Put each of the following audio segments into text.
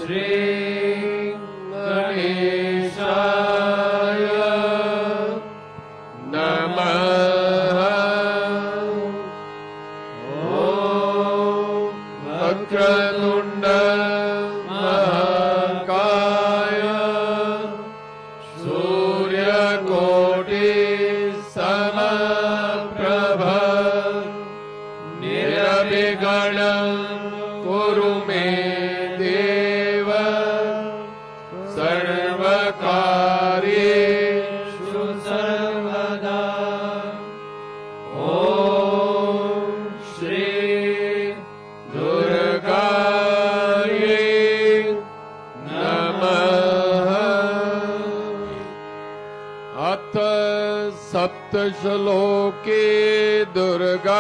श्री गणेशाय नमः। ओम वक्रतुंड महाकाय सूर्यकोटि समप्रभ निर्विघ्नं कुरु मे देव सर्वकार्येषु सर्वदा। ओम श्री दुर्गायै नमः। अथ सप्तश्लोके दुर्गा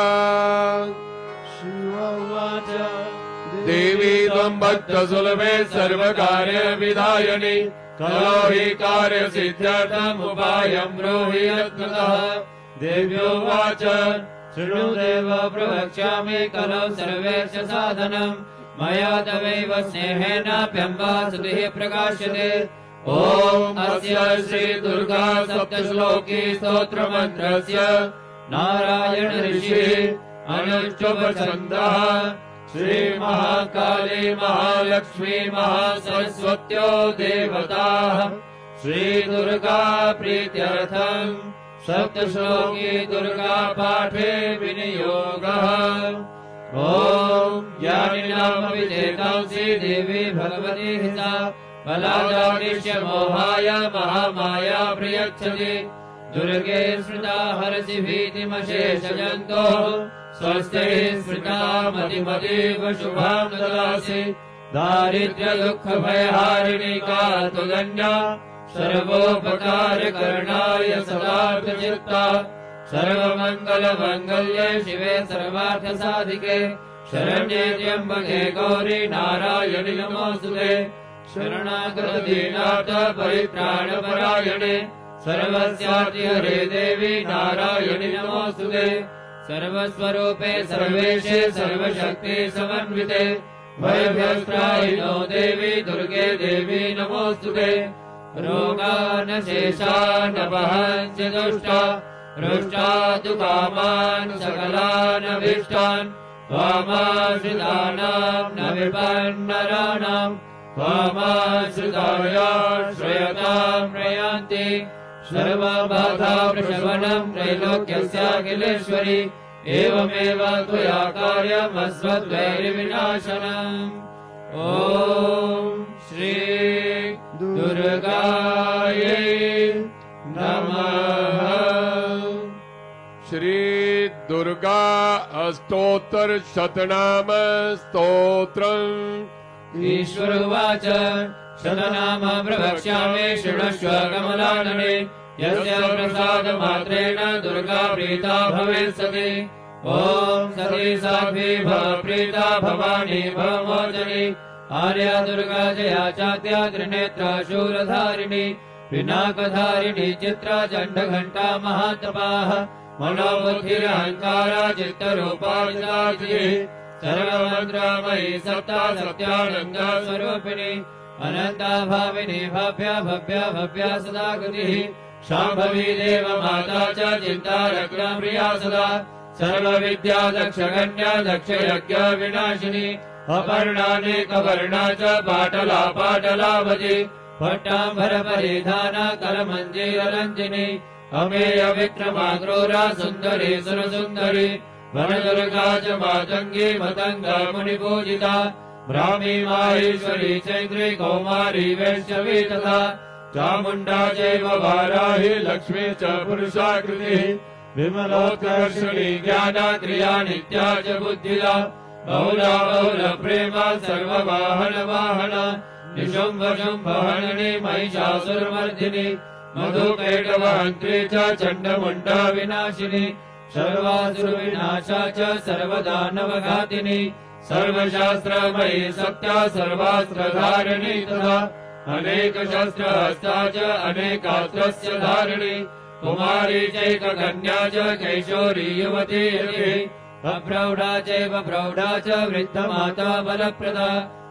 शिवोवाच देवी त्वं भक्तसुलभे सर्वकार्यविधायिनी कलो हि कार्यसिद्ध्यर्थम् उपायं ब्रूहि यत्कृतः। देव्योवाच शृणु देव प्रवक्ष्यामि कलौ सर्वेश साधनं मया तवैव स्नेहेनाप्यम्बा स्तुतिः प्रकाश्यते। ॐ अस्य श्री दुर्गा सप्तश्लोकी स्तोत्रमन्त्रस्य नारायण ऋषिः अनुष्टुप्छन्दः श्री महाकाली महालक्ष्मी महासरस्वत्यो देवताः श्री दुर्गा प्रीत्यर्थम् सप्तश्लोकी दुर्गा पाठे विनियोगः। ॐ ज्ञानिनामपि चेतांसि देवी भगवती हिता बलादादिश्य मोहाय महामाया प्रयच्छति। दुर्गे स्मृता हरसि भीतिमशेषजन्तोः स्वस्तिः स्मृता मतिमतीव शुभां ददासि। दारिद्र्य दुःख भयहारिणी का तुलन्या सर्वोपकारकरणाय सदार्थचित्ता सर्वमङ्गल माङ्गल्ये शिवे सर्वार्थसाधिके शरण्ये त्र्यम्बके गौरी नारायणि नमोऽस्तुते। शरणागत दीनार्थ परित्राणपरायणे सर्वस्यार्ति हरे देवी नारायणि नमोऽस्तुते। सर्वस्वरूपे सर्वेशे सर्वशक्ति समन्विते भयभ्यस्त्राहिनो देवी दुर्गे देवी नमोऽस्तुते। रोगानशेषानपहन्त्य दुष्टा हृष्टा तु कामान् सकलानभीष्टान् त्वामाश्रितानां न विपन्नराणां त्वामाश्रिताया श्रयतां प्रयान्ति। सर्वबाधा प्रशमनं त्रैलोक्यस्याखिलेश्वरि एवमेव त्वया कार्यमस्मद्वैरिविनाशनम्। ॐ श्री दुर्गायै नमः। श्री दुर्गा अष्टोत्तर शतनाम स्तोत्रम्। ईश्वर उवाच शतनाम प्रवक्ष्यामि शृणुष्व कमलानने यस्य प्रसादमात्रेण दुर्गा प्रीता भवेत् सति। ॐ सती साध्वी भव प्रीता भवानी भवमोचनी आर्या दुर्गा जया चात्या त्रिनेत्रा शूलधारिणी पिनाकधारिणी चित्रा चण्डघण्टा महातपाः मनोबुद्धिरहङ्कारा चित्तरूपा सर्वमन्त्रमयी सत्ता सत्यानन्दा स्वरूपिणी अनन्ता भाविनी भव्या भव्या भव्या सदा गतिः शाम्भवी देव माता च चिन्ता रत्नप्रिया सदा सर्वविद्या दक्षकन्या दक्षयज्ञ विनाशिनी अपर्णानेकवर्णा च पाटला पाटलावती पट्टाम्बर परिधाना करमञ्जीररञ्जिनी अमेय विक्रमाक्रूरा सुन्दरी सुरसुन्दरी वनदुर्गा च मातङ्गी मतङ्गा मुनिपूजिता ब्राह्मी माहेश्वरी चैत्री कौमारी वैष्णवी तथा चामुण्डा चैव वाराही लक्ष्मी च पुरुषाकृतिः विमलोत्कर्षणी ज्ञाना क्रिया नित्या च बुद्धिदा बहुला बहुल प्रेमा सर्ववाहन वाहन निशुम्भ शुम्भ हननी महिषासुरमर्दिनी मधुकैटवहन्त्री च चण्डमुण्डा विनाशिनी सर्वासुरविनाशा च सर्वदानवघातिनी सर्वशास्त्रमयी सत्या सर्वास्त्रधारिणी तथा अनेकशस्त्रहस्ता च अनेकास्त्रस्य धारिणी कुमारी चैककन्या च कैशोरी युवती यतिः अप्रौढा चैव प्रौढा च वृद्धमाता बलप्रदा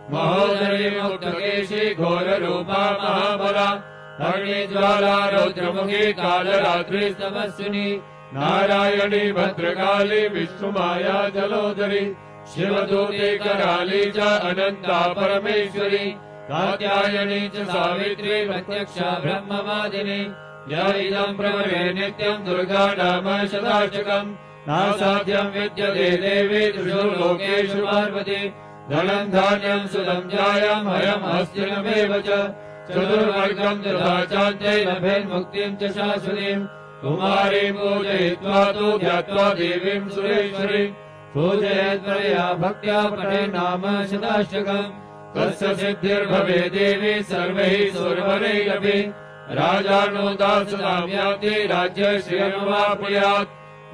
महोदरी मुक्तकेशी घोर रूपा महाबला अग्निज्वाला रौद्रमुखी कालरात्रि तपस्विनी नारायणी भद्रकाली विष्णुमाया जलोदरी शिवदूते कराली च अनंता परमेश्वरी कात्यायनी च सावित्री प्रत्यक्षा ब्रह्मवादिनी या इदं प्रवरे नित्यं दुर्गा नाम शताशकम् नासाध्यं विद्यते देवी त्रिषु लोकेषु पार्वती धनं धान्यं सुदं जायं हयं हस्तिनमेव च चतुर्वर्गं तथा चान्ते लभेन्मुक्तिं च शाश्वतीं कुमारीं पूजयित्वा तु ध्यात्वा देवीं सुरेश्वरीं पूजयेत्परया भक्त्या पठे नाम शताष्टकम् तस्य सिद्धिर्भवे देवी सर्वैः सुरवरैरपि राजानो दासतां याति राज्य श्रियमवाप्नुयात्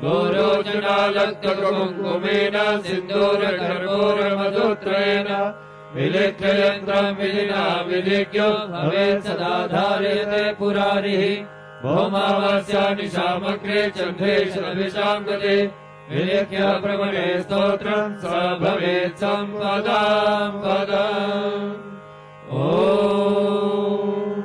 गौरोचनालक्तकुङ्कुमेन सिन्दूरकर्पूरमधुत्रयेण विलिख्य यन्त्रं विधिना विलिख्यो भवेत् सदा धारयते पुरारिः भौमावास्या निशामग्रे चन्द्रे शतभिषां गते विलिख्य प्रवणे स्तोत्रं स भवेत् सम्पदां पदम्। ओम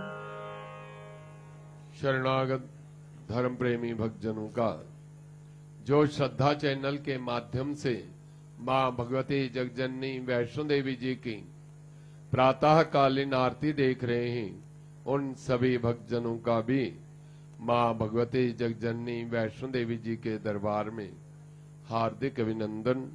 शरणागत धर्म प्रेमी भक्तजनों का जो श्रद्धा चैनल के माध्यम से मां भगवती जगजननी वैष्णो देवी जी की प्रातःकालीन आरती देख रहे हैं, उन सभी भक्तजनों का भी मां भगवती जगजननी वैष्णो देवी जी के दरबार में हार्दिक अभिनंदन।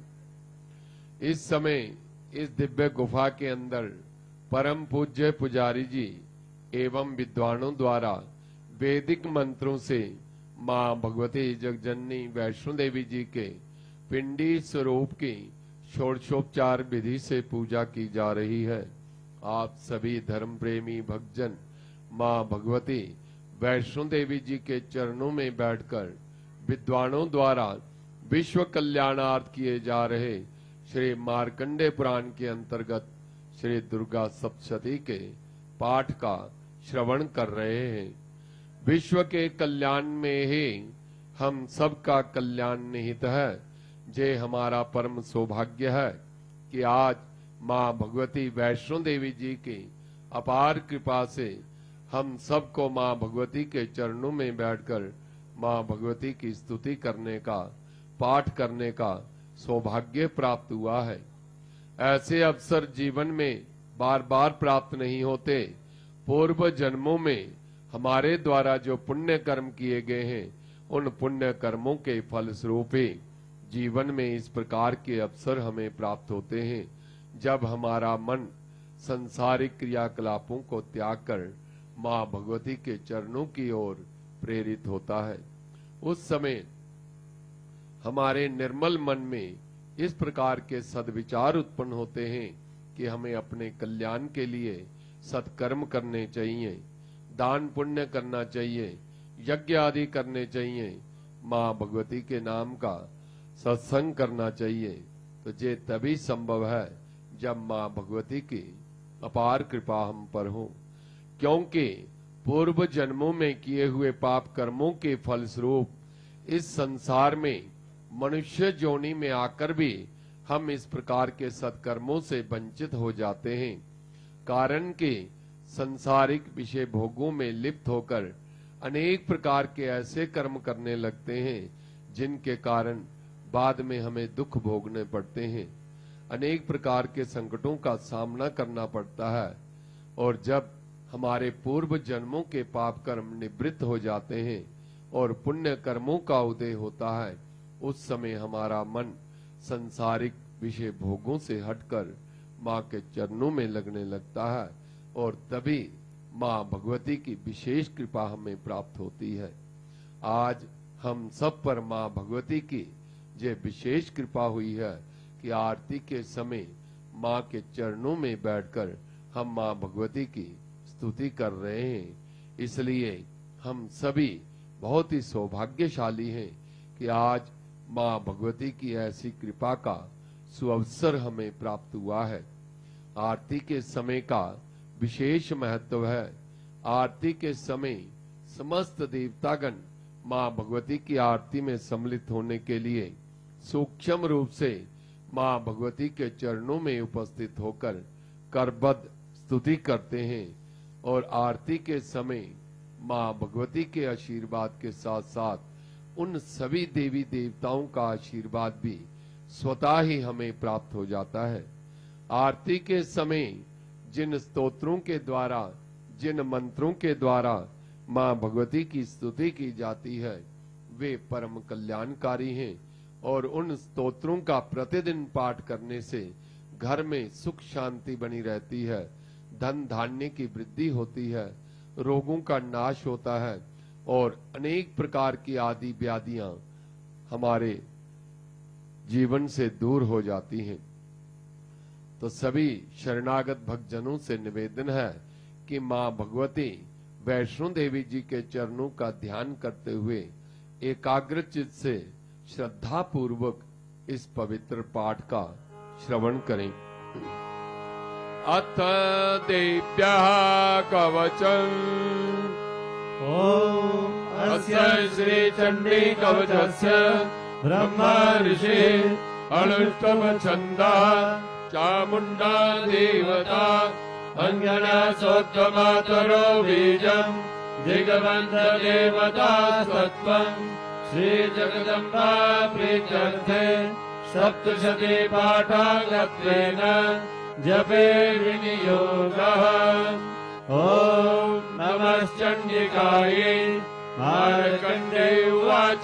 इस समय इस दिव्य गुफा के अंदर परम पूज्य पुजारी जी एवं विद्वानों द्वारा वैदिक मंत्रों से मां भगवती जगजननी वैष्णो देवी जी के पिंडी स्वरूप की षोडशोपचार विधि से पूजा की जा रही है। आप सभी धर्म प्रेमी भक्तजन मां भगवती वैष्णो देवी जी के चरणों में बैठकर विद्वानों द्वारा विश्व कल्याणार्थ किए जा रहे श्री मार्कंडे पुराण के अंतर्गत श्री दुर्गा सप्तशती के पाठ का श्रवण कर रहे हैं। विश्व के कल्याण में ही हम सबका कल्याण निहित है। जे हमारा परम सौभाग्य है कि आज मां भगवती वैष्णो देवी जी की अपार कृपा से हम सबको मां भगवती के चरणों में बैठकर मां भगवती की स्तुति करने का, पाठ करने का सौभाग्य प्राप्त हुआ है। ऐसे अवसर जीवन में बार बार प्राप्त नहीं होते। पूर्व जन्मों में हमारे द्वारा जो पुण्य कर्म किए गए हैं, उन पुण्य कर्मों के फलस्वरूप ही जीवन में इस प्रकार के अवसर हमें प्राप्त होते हैं, जब हमारा मन संसारिक क्रियाकलापों को त्याग कर मां भगवती के चरणों की ओर प्रेरित होता है। उस समय हमारे निर्मल मन में इस प्रकार के सद्विचार उत्पन्न होते हैं कि हमें अपने कल्याण के लिए सत्कर्म करने चाहिए, दान पुण्य करना चाहिए, यज्ञ आदि करने चाहिए, मां भगवती के नाम का सत्संग करना चाहिए। तो ये तभी संभव है जब मां भगवती की अपार कृपा हम पर हो, क्योंकि पूर्व जन्मों में किए हुए पाप कर्मों के फलस्वरूप इस संसार में मनुष्य जोनि में आकर भी हम इस प्रकार के सत्कर्मों से वंचित हो जाते हैं। कारण कि संसारिक विषय भोगों में लिप्त होकर अनेक प्रकार के ऐसे कर्म करने लगते हैं जिनके कारण बाद में हमें दुख भोगने पड़ते हैं, अनेक प्रकार के संकटों का सामना करना पड़ता है। और जब हमारे पूर्व जन्मों के पाप कर्म निवृत्त हो जाते हैं और पुण्य कर्मों का उदय होता है, उस समय हमारा मन संसारिक विषय भोगों से हटकर मां के चरणों में लगने लगता है और तभी मां भगवती की विशेष कृपा हमें प्राप्त होती है। आज हम सब पर मां भगवती की ये विशेष कृपा हुई है कि आरती के समय मां के चरणों में बैठकर हम मां भगवती की स्तुति कर रहे हैं। इसलिए हम सभी बहुत ही सौभाग्यशाली हैं कि आज मां भगवती की ऐसी कृपा का सुअवसर हमें प्राप्त हुआ है। आरती के समय का विशेष महत्व है। आरती के समय समस्त देवतागण मां भगवती की आरती में सम्मिलित होने के लिए सूक्ष्म रूप से मां भगवती के चरणों में उपस्थित होकर करबद्ध स्तुति करते हैं और आरती के समय मां भगवती के आशीर्वाद के साथ साथ उन सभी देवी देवताओं का आशीर्वाद भी स्वतः ही हमें प्राप्त हो जाता है। आरती के समय जिन स्तोत्रों के द्वारा, जिन मंत्रों के द्वारा मां भगवती की स्तुति की जाती है वे परम कल्याणकारी हैं और उन स्तोत्रों का प्रतिदिन पाठ करने से घर में सुख शांति बनी रहती है, धन धान्य की वृद्धि होती है, रोगों का नाश होता है और अनेक प्रकार की आदि व्याधियां हमारे जीवन से दूर हो जाती हैं। तो सभी शरणागत भक्तजनों से निवेदन है कि मां भगवती वैष्णो देवी जी के चरणों का ध्यान करते हुए एकाग्र चित्त से श्रद्धा पूर्वक इस पवित्र पाठ का श्रवण करें। अथ देव्यः कवचम् ओम अस्य श्री चंडी कवचस्य ब्रह्मा ऋषि अनुष्टम छन्दः चामुण्डा देवता अंजना सोत्तमातरो बीजम् दिगबन्ध देवता सत्त्वम् श्री जगदम्बा प्रीत्यर्थे सप्तशती पाठागत्वेन जपे विनियोगः। ओम नमश्चण्डिकायै मार्कण्डेय उवाच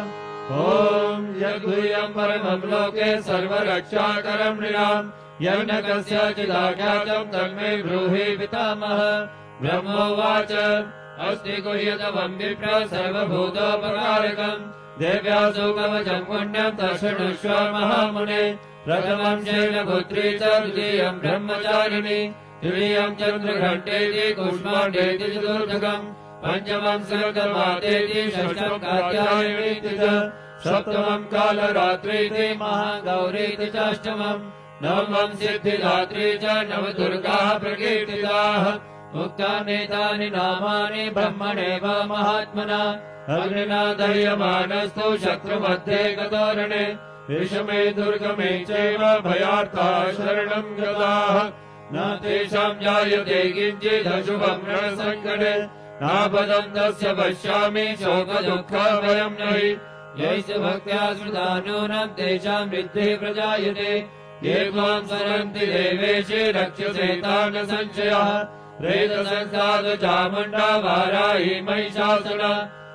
ओम यद्गुह्यं परमं लोके सर्वरक्षाकरं नृणाम् यन्न कस्यचिदाज्ञातं तन्मे ब्रूहि पितामह। ब्रह्मोवाच अस्ति गुह्यतमं विप्र सर्वभूतोपकारकम् देव्यासु कवचं पुण्यं तशृणुष्व महामुने। प्रथमं शैलपुत्री च द्वितीयं ब्रह्मचारिणी तृतीयं चन्द्रघण्टेति कूष्माण्डेति चतुर्थकम् पंचमं सर्गमातेति षष्ठं कात्यायनीति च सप्तमं कालरात्रीति महागौरीति चाष्टमम् नवमं सिद्धिदात्री च नवदुर्गाः प्रकीर्तिताः। उक्तान्येतानि नामानि ब्रह्मणेव महात्मना अग्निना दह्यमानस्तु शत्रुमध्ये गतोरणे विषमे दुर्गमे चैव भयार्ता शरणं गताः न तेषां जायते किञ्चिदशुभं रणसङ्कटे नापदं तस्य पश्यामि शोकदुःखभयं नहि। यैष भक्त्या स्मृता नूनं तेषां वृद्धिः प्रजायते ये त्वां शरन्ति देवेशे रक्षसे तान् संशयः। प्रेतसंसाद चामुण्डा वाराही महिषासुरा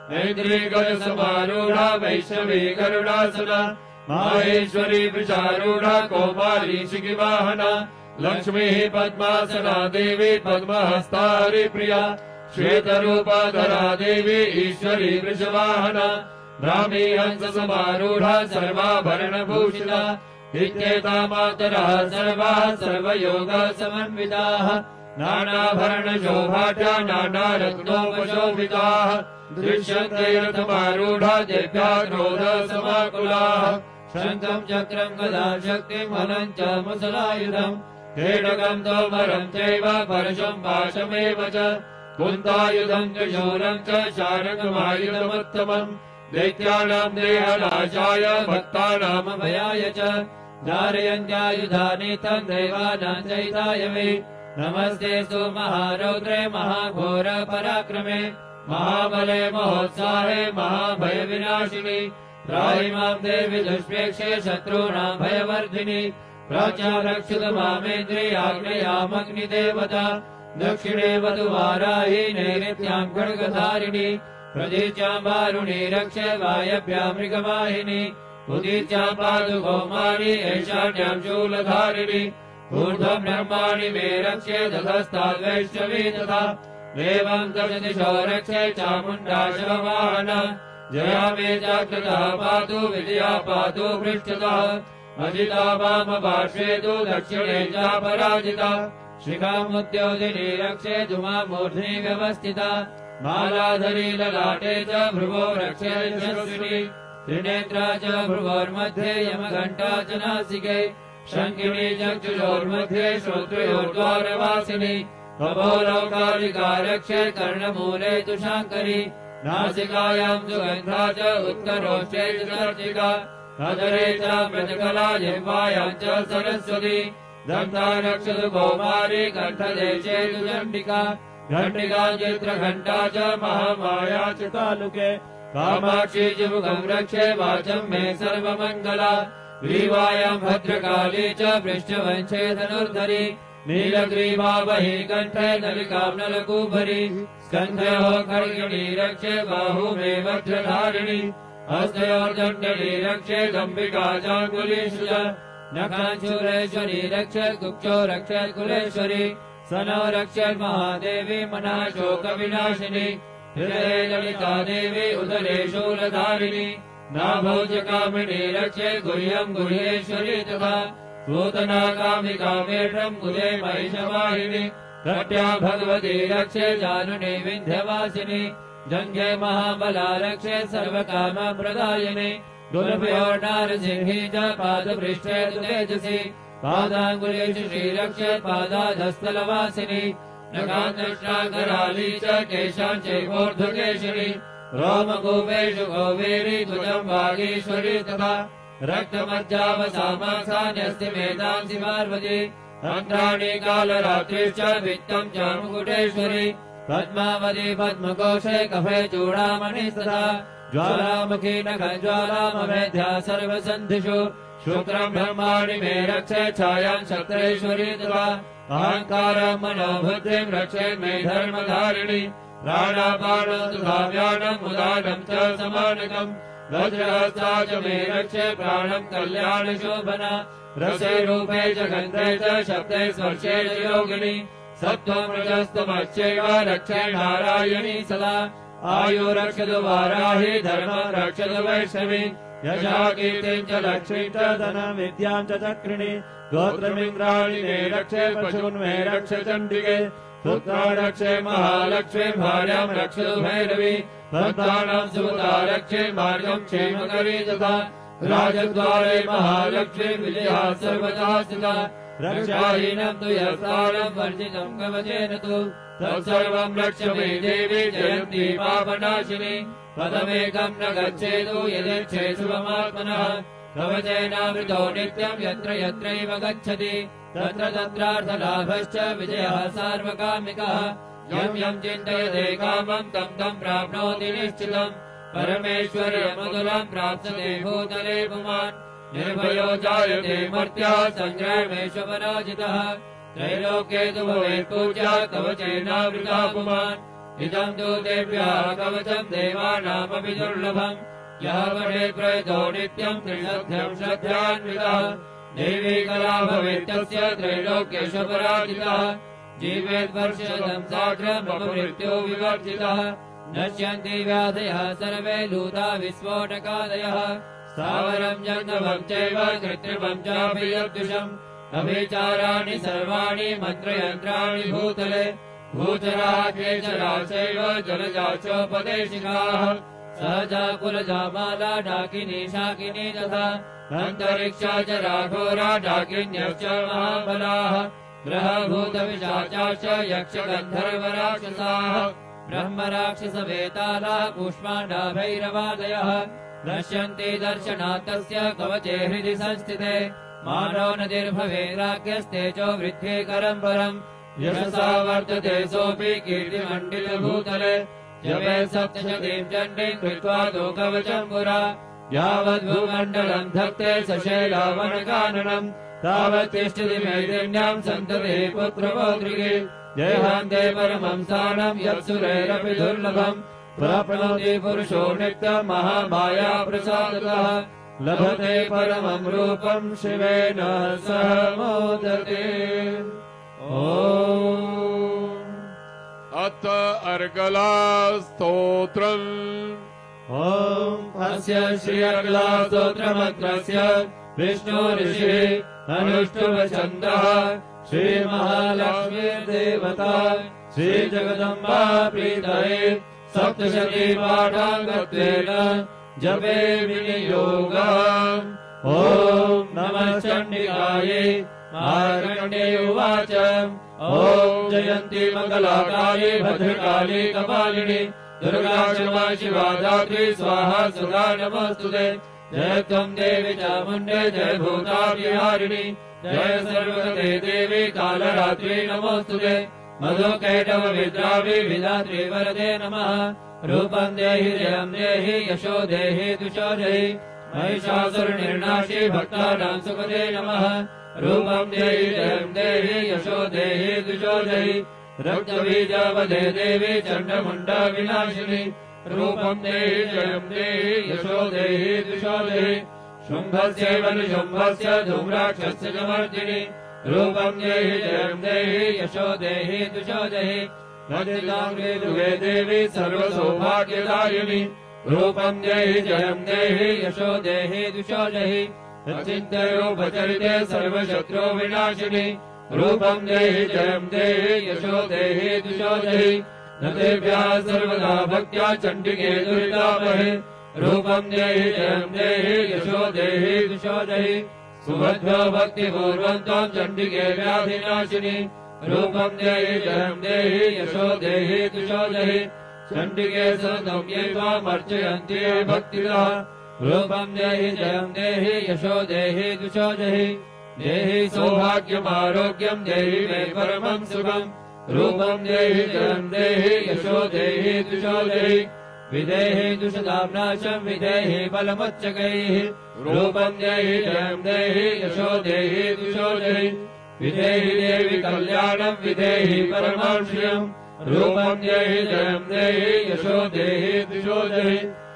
ऐन्द्रियगजसमारूढा वैष्णवी गरुडासना माहेश्वरी वृषारूढा कौमारी शिखिवाहना लक्ष्मीः पद्मासना देवी पद्महस्ता हरिप्रिया श्वेतरूपाधरा देवी ईश्वरी वृषवाहना ब्राह्मी हंससमारूढा सर्वाभरणभूषिता इत्येता मातरः सर्वाः सर्वयोगः समन्विताः नानाभरणशोभाढ्या नानारत्नोपशोभिताः दृश्यन्ते रथमारूढा दिव्या क्रोधसमाकुलाः शङ्खं चक्रं गदां शक्तिं हलं च मुसलायुधम् खेटकं तोमरं चैव परशुं पाशमेव च कुन्तायुधं च शूलं च शारङ्गमायुधमुत्तमम् दैत्यानां देहनाशाय भक्तानां भयाय च धारयन्त्यायुधानि तं देवानां चैताय वे नमस्तेस्तु महारौद्रे महाघोर पराक्रमे महाबले महोत्साहे महाभय विनाशिनी त्राहि मां देवि दुष्प्रेक्षे शत्रूणां भयवर्धिनी प्राच्यारक्षित मामेन्द्रियाग्नेयामग्निदेवता दक्षिणे वधुवाराही नैऋत्यां खड्गधारिणी प्रतीच्यां वारुणी रक्षे वायव्यां मृगवाहिनी उदीच्यां पातु कौमारी ऐशान्यां शूलधारिणी ऊर्ध्वं ब्रह्माणि मे रक्षे ततस्ताद्वैष्णवी तथा देवं दशदिशो रक्षे चामुण्डा शववाहना जया मे जागृतः पातु विजया पातु पृष्ठतः अजिता वामपार्श्वे तु दक्षिणे च पराजिता शिखामुद्योगिनी रक्षे धूमामूर्ध्नि व्यवस्थिता मालाधरी ललाटे च भ्रुवो रक्षे यशस्विनी त्रिनेत्रा च भ्रुवोर्मध्ये यमघण्टा च नासिके शङ्खिनी चक्षुषोर्मध्ये श्रोत्रयोर्द्वारवासिनी कपोलौकालिका रक्षे कर्णमूले तु शाङ्करी नासिकायां सुगन्धा च उत्करोष्ठे च चर्चिका अधरे चामृतकला जिह्वायां च सरस्वती दन्ता रक्षतु कौमारी कण्ठदेशे तु चण्डिका घण्टिका चित्रघण्टा च महामाया च तालुके कामाक्षी जिमुखं रक्षे वाचं मे सर्वमङ्गला ग्रीवायां भद्रकाली च पृष्ठवंशे धनुर्धरी नीलग्रीवा वही कण्ठे नलिकां नलकूभरी स्कन्धयोः खड्गिणी रक्षे बाहु मे वज्रधारिणी हस्तयोर्दण्डनी रक्षे गम्भिका चाङ्गुलीषु च नखांशूरेश्वरी रक्षे कुक्षो रक्षे कुलेश्वरी सनो रक्षे महादेवी मनः शोकविनाशिनी हृदये ललिता देवी उदरे शूलधारिणी नाभौ च कामिनी रक्षे गुह्यं गुह्येश्वरी तथा पूतना कामिका मेढ्रं कुले महिषवाहिनी कट्या भगवती रक्षे जानुनी विन्ध्यवासिनी जङ्घे महाबला रक्षे सर्वकामप्रदायिनी दुर्भयोर्नारसिंही च पादपृष्ठे तु तेजसी पादाङ्गुलीषु श्रीरक्षे पादाधस्थलवासिनी नखान्तष्टाकराली च केशाञ्चैवोर्ध्वकेशिनी रोमकूपेषु गोवेरी ध्वजं वागीश्वरी तथा रक्तमज्जावसामासान्यस्ति मेधांसि पार्वती अन्ध्राणि कालरात्रिश्च वित्तं च मुकुटेश्वरी पद्मावती पद्मकोशे कफे चूडामणि सदा ज्वालामुखी नखज्वालामभेद्या सर्वसन्धिषु शुक्रं ब्रह्माणि मे रक्षे छायां शक्तेश्वरी तथा अहङ्कारं मनोबुद्धिं रक्षे मे धर्मधारिणी प्राणापानो तथा व्यानं उदानं च समानकम् वज्रहस्ता च मे रक्षे प्राणं कल्याणशोभना रसे रूपे च गन्धे च शब्दे स्पर्शे च योगिनी सत्त्वं रजस्तमश्चैव रक्षे नारायणी सदा आयु रक्षतु वाराही धर्मं रक्षतु वैष्णवी यशा कीर्तिं च लक्ष्मीं च धनं विद्यां च चक्रिणी गोत्रमिन्द्राणि मे रक्षे पशून् मे रक्ष चण्डिके पुत्रा रक्षे महालक्ष्मीं भार्यां रक्षतु भैरवी भक्तानां सुमता रक्षे मार्गं क्षेमकरी तथा राजद्वारे महालक्ष्मी विजया सर्वदा स्थिता रक्षाहीनं तु यस्तारं वर्जितं कवचेन तु तत्सर्वं रक्ष मे देवी जयन्ती पापनाशिनी पदमेकं न गच्छेतु यदेच्छे शुभमात्मनः कवचेनावृतो नित्यं यत्र यत्रैव गच्छति तत्र तत्रार्थलाभश्च विजयः सार्वकामिकः यं यं चिन्तयते कामं तं तं प्राप्नोति निश्चितम् परमेश्वर्यमतुलं प्राप्स्यते भूतले पुमान् निर्भयो जायते मर्त्याः सङ्ग्रामेषु पराजितः त्रैलोक्ये तु भवेत् पूज्या कवचेनावृतः पुमान् इदं तु देव्याः कवचं देवानामपि दुर्लभम् यः पठेत् प्रयतो नित्यं त्रिशध्यं श्रद्धान्वितः देवी कला भवेत्तस्य त्रैलोक्येषु पराजितः जीवेत् वर्षशतं साग्रमपमृत्यो विवर्जितः नश्यन्ति व्याधयः सर्वे लूता विस्फोटकादयः स्थावरं जङ्गमं चैव कृत्रिमं चापि यद्दुषम् अभिचाराणि सर्वाणि मन्त्रयन्त्राणि भूतले भूचराः केचराः चैव जलजा चोपदेशिकाः सहजा कुलजा माला डाकिनी शाकिनी तथा अन्तरिक्षा च राघोरा डाकिन्यश्च महाबलाः ग्रहभूतविशाचाश्च यक्षगन्धर्वराक्षसाः ब्रह्मराक्षसवेतालाः कूष्माण्डा भैरवादयः नश्यन्ति दर्शनात् तस्य कवचे हृदि संस्थिते मानो नदिर्भवेराज्ञस्तेजो वृद्ध्येकरं परम् यशसा वर्तते सोऽपि कीर्तिमण्डितभूतले जपे सप्तशतीं चण्डीं कृत्वा तु कवचं पुरा यावद्भूमण्डलं धत्ते सशैलावनकाननम् तावत् तिष्ठति मैदिन्यां सन्तते पुत्रपौत्रिके जयहान्ते परमं स्थानं यत्सुरैरपि दुर्लभम् प्राप्नोति पुरुषो नित्यं महामाया प्रसादतः लभते परमं रूपं शिवेन सह मोदते अथ अर्गला स्तोत्रम् अस्य श्री अर्गला स्तोत्रमन्त्रस्य विष्णु ऋषिः अनुष्टुप्छन्दः श्रीमहालक्ष्मीर्देवता श्रीजगदम्बा प्रीतये सप्तशती पाठाङ्गत्वेन जपे विनियोगम् ॐ नमः चण्डिकायै मार्कण्डेय उवाच ॐ जयन्ती मङ्गलाकाली भद्रकाली कपालिनी दुर्गा क्षमा शिवा धात्री स्वाहा सदा नमोऽस्तुते जय त्वं देवी चामुण्डे जय भूताविहारिणि जय सर्वगते देवी कालरात्रि नमोस्तुते मधुकैटभ विद्रावि विधात्री वरदे नमः रूपं देहि जयं देहि यशो देहि दुषो देहि महिषासुरनिर्नाशि भक्तानां सुखदे नमः रूपं देहि जयं देहि यशो देहि दुषो देहि रक्तबीजवदे देवी चण्डमुण्ड विनाशिनि रूपं देहि जयं देहि यशो देहि दुषो देहि शुम्भस्यैव निशुम्भस्य धूम्राक्षस्य च मर्दिनि रूपं देहि जयं देहि यशो देहि दुषो देहि रजताङ्गे दुगे देवी सर्वसौभाग्यदायिनि रूपं देहि जयं देहि यशो देहि दुषो देहि अचिन्त्यरूपचरिते सर्वशत्रो विनाशिनि रूपं देहि जयं देहि यशो देहि दुषो देहि नतेभ्यः सर्वदा भक्त्या चण्डिके दुरितामहे रूपं देहि जयं देहि यशो देहि दुषो देहि सुभद्रो भक्तिपूर्वं त्वं चण्डिके व्याधिनाशिनि रूपं देहि जयं देहि यशो देहि दुषो देहि चण्डिके सततं ये त्वामर्चयन्ति ये भक्तितः रूपं देहि जयं देहि यशो देहि दुषो देहि देहि सौभाग्यमारोग्यं देहि मे परमं सुखम् रूपं देहि जयं देहि यशो देहि दुषो देहि विदेहि दुषदाम्नाशं विदेहि बलमुच्चकैः रूपं देहि जयं देहि यशो देहि दुषो देहि विदेहि देवि कल्याणं विदेहि परमां श्रियम् रूपं देहि जयं देहि यशो देहि दुषो देहि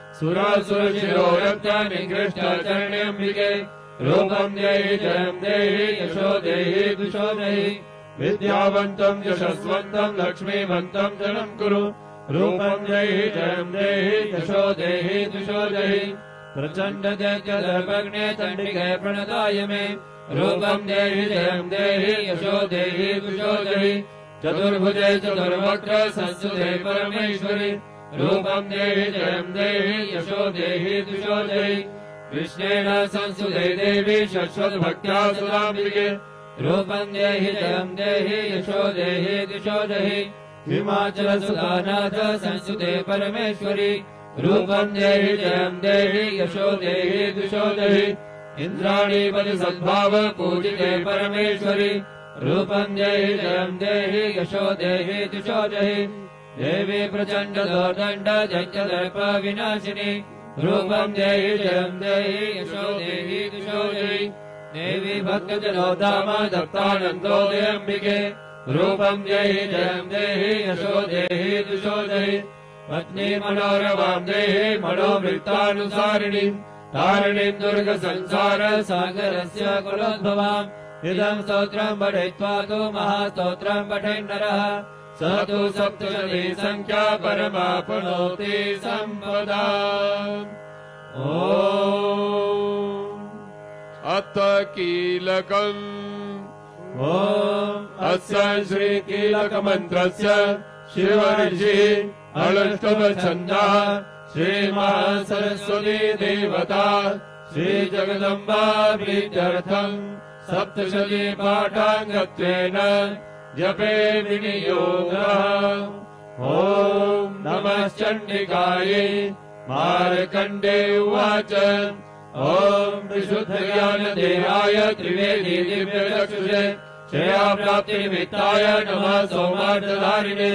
सुरासुरशिरोरक्ता निकृष्टचरण्यम्बिके रूपं देहि जयं देहि यशो देहि दुषो देहि विद्यावन्तं यशस्वन्तं लक्ष्मीवन्तं जनं कुरु रूपं देहि जयं देहि यशो देहि दुषो देहि प्रचण्ड दैत्यदर्पग्ने चण्डिके प्रणताय मे रूपं देहि जयं देहि यशो देहि दुषो देहि चतुर्भुजे चतुर्वक्त्र संस्तुते परमेश्वरि रूपं देहि जयं देहि यशो देहि दुषो देहि कृष्णेन संस्तुते देवी शश्वतभक्त्या सुराम्बिके रूपं देहि जयं देहि यशो देहि दुषो देहि हिमाचल सुधानाथ संस्तुते परमेश्वरि रूपं देहि जयं देहि यशो देहि दुषो देहि इन्द्राणी पति सद्भाव पूजिते परमेश्वरि रूपं देहि जयं देहि यशो देहि दुषो देहि देवी प्रचण्ड दोर्दण्ड दैत्यदर्प विनाशिनि रूपं देहि जयं देहि यशो देहि दुषो देहि देवी भक्तजनोद्धाम दत्तानन्दोदयम्बिके रूपं देहि जयं देहि यशो देहि दुषो देहि पत्नी मनोरमां देहि मनोवृत्तानुसारिणीं तारिणीं दुर्ग संसार सागरस्य कुलोद्भवाम् इदं स्तोत्रं पठित्वा तु महास्तोत्रं पठेन्नरः स तु सप्तशती संख्या परमाप्नोति सम्पदा अथ कीलकम् अस्य श्रीकीलकमन्त्रस्य शिवऋषिः अष्टमछन्दः श्रीमहासरस्वती देवता श्रीजगदम्बा प्रीत्यर्थम् सप्तशती पाठाङ्गत्वेन जपे विनियोगः ॐ नमः चण्डिकायै मार्कण्डे उवाच ॐ विशुद्धज्ञानदेहाय त्रिवेदी दिव्यचक्षुषे श्रेयाप्राप्तिनिमित्ताय नमः सौमार्गधारिणे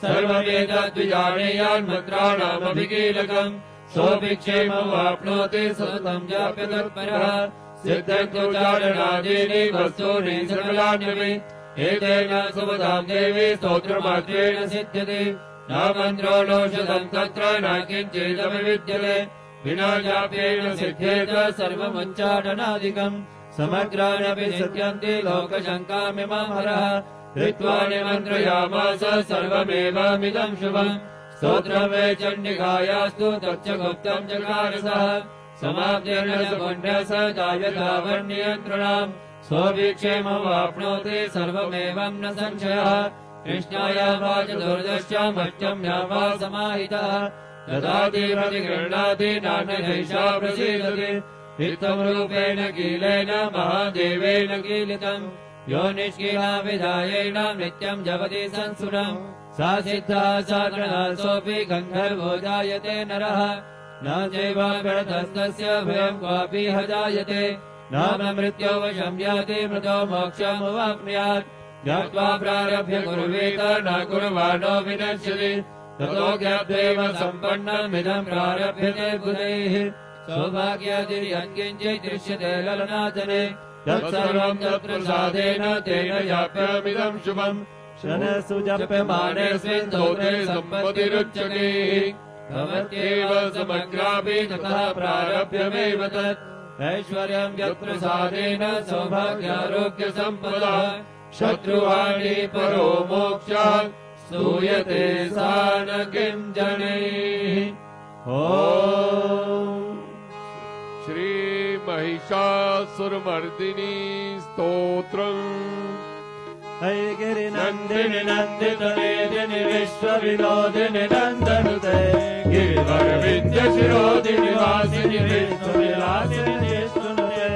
सर्वमेतद्विजानीयान्मन्त्राणामभिकीलकम् सोऽपि क्षेममाप्नोति सततं जाप्य तत्परः सिद्धन्तुचारणादीनि वस्तूनि सकलान्यपि एतेन सुपदां देवी स्तोत्रमात्रेण सिद्ध्यति न मन्त्रो नौषधं तत्र न किञ्चिदपि विद्यते विना जाप्येन सिद्ध्येत सर्वमुच्चाटनादिकम् समग्रानपि सिद्ध्यन्ति लोकशङ्कामिमां हरः कृत्वा निमन्त्रयामास सर्वमेवामिदं शुभम् स्तोत्रं वे चण्डिकायास्तु तच्च गुप्तं चकारसः समाप्तेन पुण्यस दायतावन्नियन्त्रणाम् सोऽभिक्षेममाप्नोति सर्वमेवं न संशयः कृष्णाय वा चतुर्दश्यामष्टम्यां वा समाहितः ददाति प्रतिगृह्णाति नान्यदैषा प्रसीदति इत्थं रूपेण कीलेन महादेवेन कीलितम् यो निष्कीला विधायेन नित्यं जपति संसुरम् सा सिद्धः सा तृणः सोऽपि गन्धर्वो जायते नरः न चैवाग्रतस्तस्य भयं क्वापि हजायते न मृत्यो वशं याति मृतो मोक्षमुवाप्नुयात् ज्ञात्वा प्रारभ्य कुर्वेत न कुर्वाणो विनश्यति ततो ज्ञात्वैव सम्पन्नमिदं प्रारभ्यते बुधैः सौभाग्यादिर्यं किञ्चित् दृश्यते ललनातने तत्सर्वं तत्प्रसादेन तेन याप्यमिदं शुभम् शनसु जप्यमानेऽस्मिन् स्तोत्रे सम्पत्तिरुच्यते भवत्येव समग्रापि ततः प्रारभ्यमेव तत् ऐश्वर्यं यत्प्रसादेन सौभाग्यारोग्यसम्पदा शत्रुहानि परो मोक्षः स्तूयते सा न किञ्चनैः। ॐ श्री महिषासुरमर्दिनी स्तोत्रम्। गिरिनन्दिनि नन्दितमेदिनि विश्वविनोदिनि नन्दनुते गिरिवरविन्द्यशिरोदिनि वासिनि विष्णुविलासिनि विष्णुनुते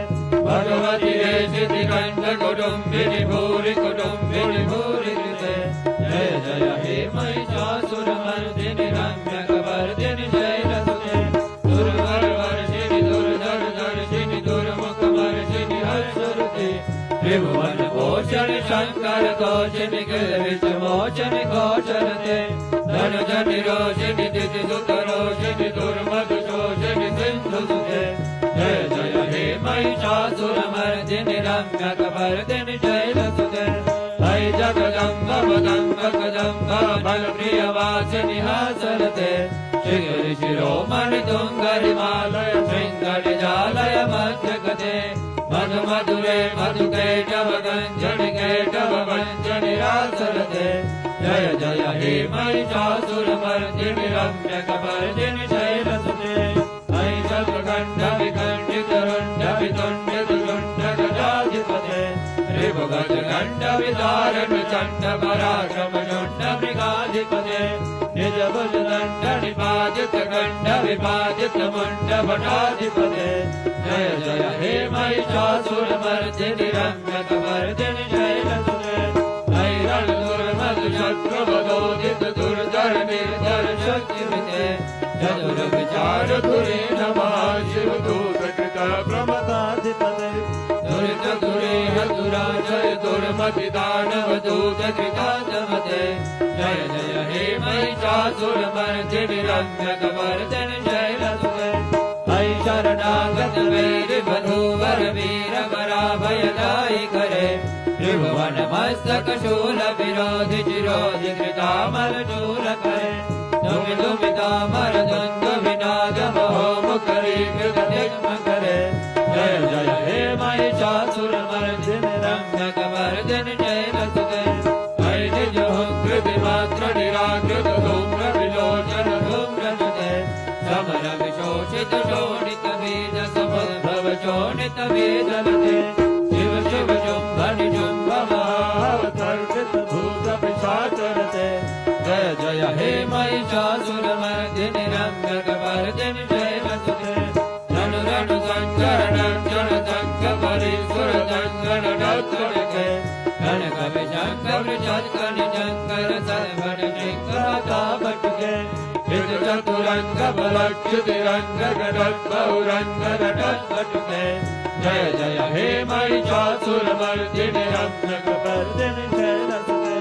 भगवति देशिति कण्ठकुटुम्बिनि भूरि कुटुम्बिनि भूरि कृते जय जय हे महिषासुरमर्दिनि रम्यकवर्दिनि शैलसुते दुर्वर्वर्षिणि दुर्धर्षिणि दुर्मुखवर्षिणि हर्षरुते त्रिभुवन पोषणि शङ्कर तोषिणि गिरिविषमोचनि घोषरते धनुजनि रोषिणि दितिसुतरोषिणि दुर्मधुशोषिणि सिन्धुसुते जय जय हे महिषासुरमर्दिनि रम्यकवर्दिनि शैलसुते हरि जगदम्ब मदम्ब कदम्ब बलप्रियवासिनि हासरते श्रीगिरि शिरोमणि तुङ्गरिमालय शृङ्गनिजालय मध्यगते मधु मधुरे मधुकैटव गञ्जनि कैटव वञ्जनि रासरते जय जय हे महिषासुरमर्दिनि रम्यकवर्दिनि शैलसुते अयि शत्रुखण्ड विखण्डित रुण्ड वितुण्डित शुण्ड गजाधिपते ऋभुगज खण्ड विदारण चण्ड पराक्रम शुण्ड मृगाधिपते निज भुज दण्ड निपातित खण्ड विपातित मुण्ड भटाधिपते जय जय हे महिषासुरमर्दिनि रम्यकवर्दिनि शैलसुते ऐरण दुर्मद शत्रुवदोदित दुर्धर निर्धर शक्तिमिते चतुर विचार धुरे नमः शिवदूत कृत प्रमदाधिपते दुरित दुरेह दुराजय दुर्मति दानव दूत कृतातमते जय जय हे महिषासुरमर्दिनि रम्यकवर्दिनि शैलसुते ऐ शरणागत वैरि वधूवर वीर वराभयदायि करे त्रिभुवन मस्तक शूल विरोधि चिरोधि कृतामल शूल करे दुमि दुमितामर द्वन्द्व विनाद महो मुखरी कृतदिग्म करे जय जय हे महिषासुरमर्दिनि रम्यकवर्दिनि शैलसुते ऐ निज हुङ्कृति मात्र निराकृत धूम्र विलोचन धूम्रनुते समर विशोषित शोणित बीज समुद्भव शोणित बीजलते शिव शिव शुम्भ निशुम्भ महावतर्पित भूत पिशाचरते जय जय हे महिषासुरमर्दिनि रम्यकवर्दिनि शैलसुते रणु रणु सञ्चरण क्षण शङ्ख परिसुर सङ्गण डक्कणके कनक विशङ्ख वृषत्कनि शङ्कर सर्वण शृङ्खलता भटके चतुरंग बलच्युतिरंग गडद्भौरंग नटद्भटुके जय जय हे महिषासुरमर्दिनि रम्यकवर्दिनि शैलसुते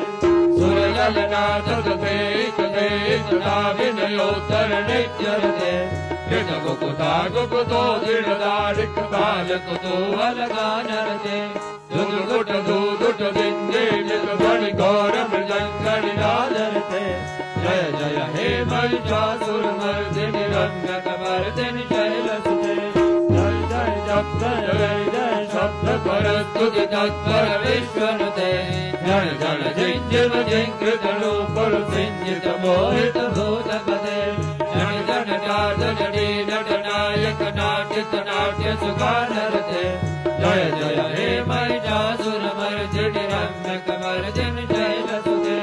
सुरललनाथ तते तते सदा विनयोत्तर नित्यरते कृत कुकुता कुकुतो दृढदाडिक बाल कुतूहल गानरते दुदुट दुदुट बिन्दे जित ध्वनि घोर मृदङ्गणि नादरते जय जय हे महिषासुरमर्दिनि रम्यकवर्दिनि शैलसुते जय जय जप जय जय शब्द परस्तुति तत्पर विश्वनुते जन जन जिञ्जिम जिङ्कृत नूपुर सिञ्जित मोहित भूतपते जन जन नाद जडी नटनायक नाट्यत नाट्य सुगानरते जय जय हे महिषासुरमर्दिनि रम्यकवर्दिनि शैलसुते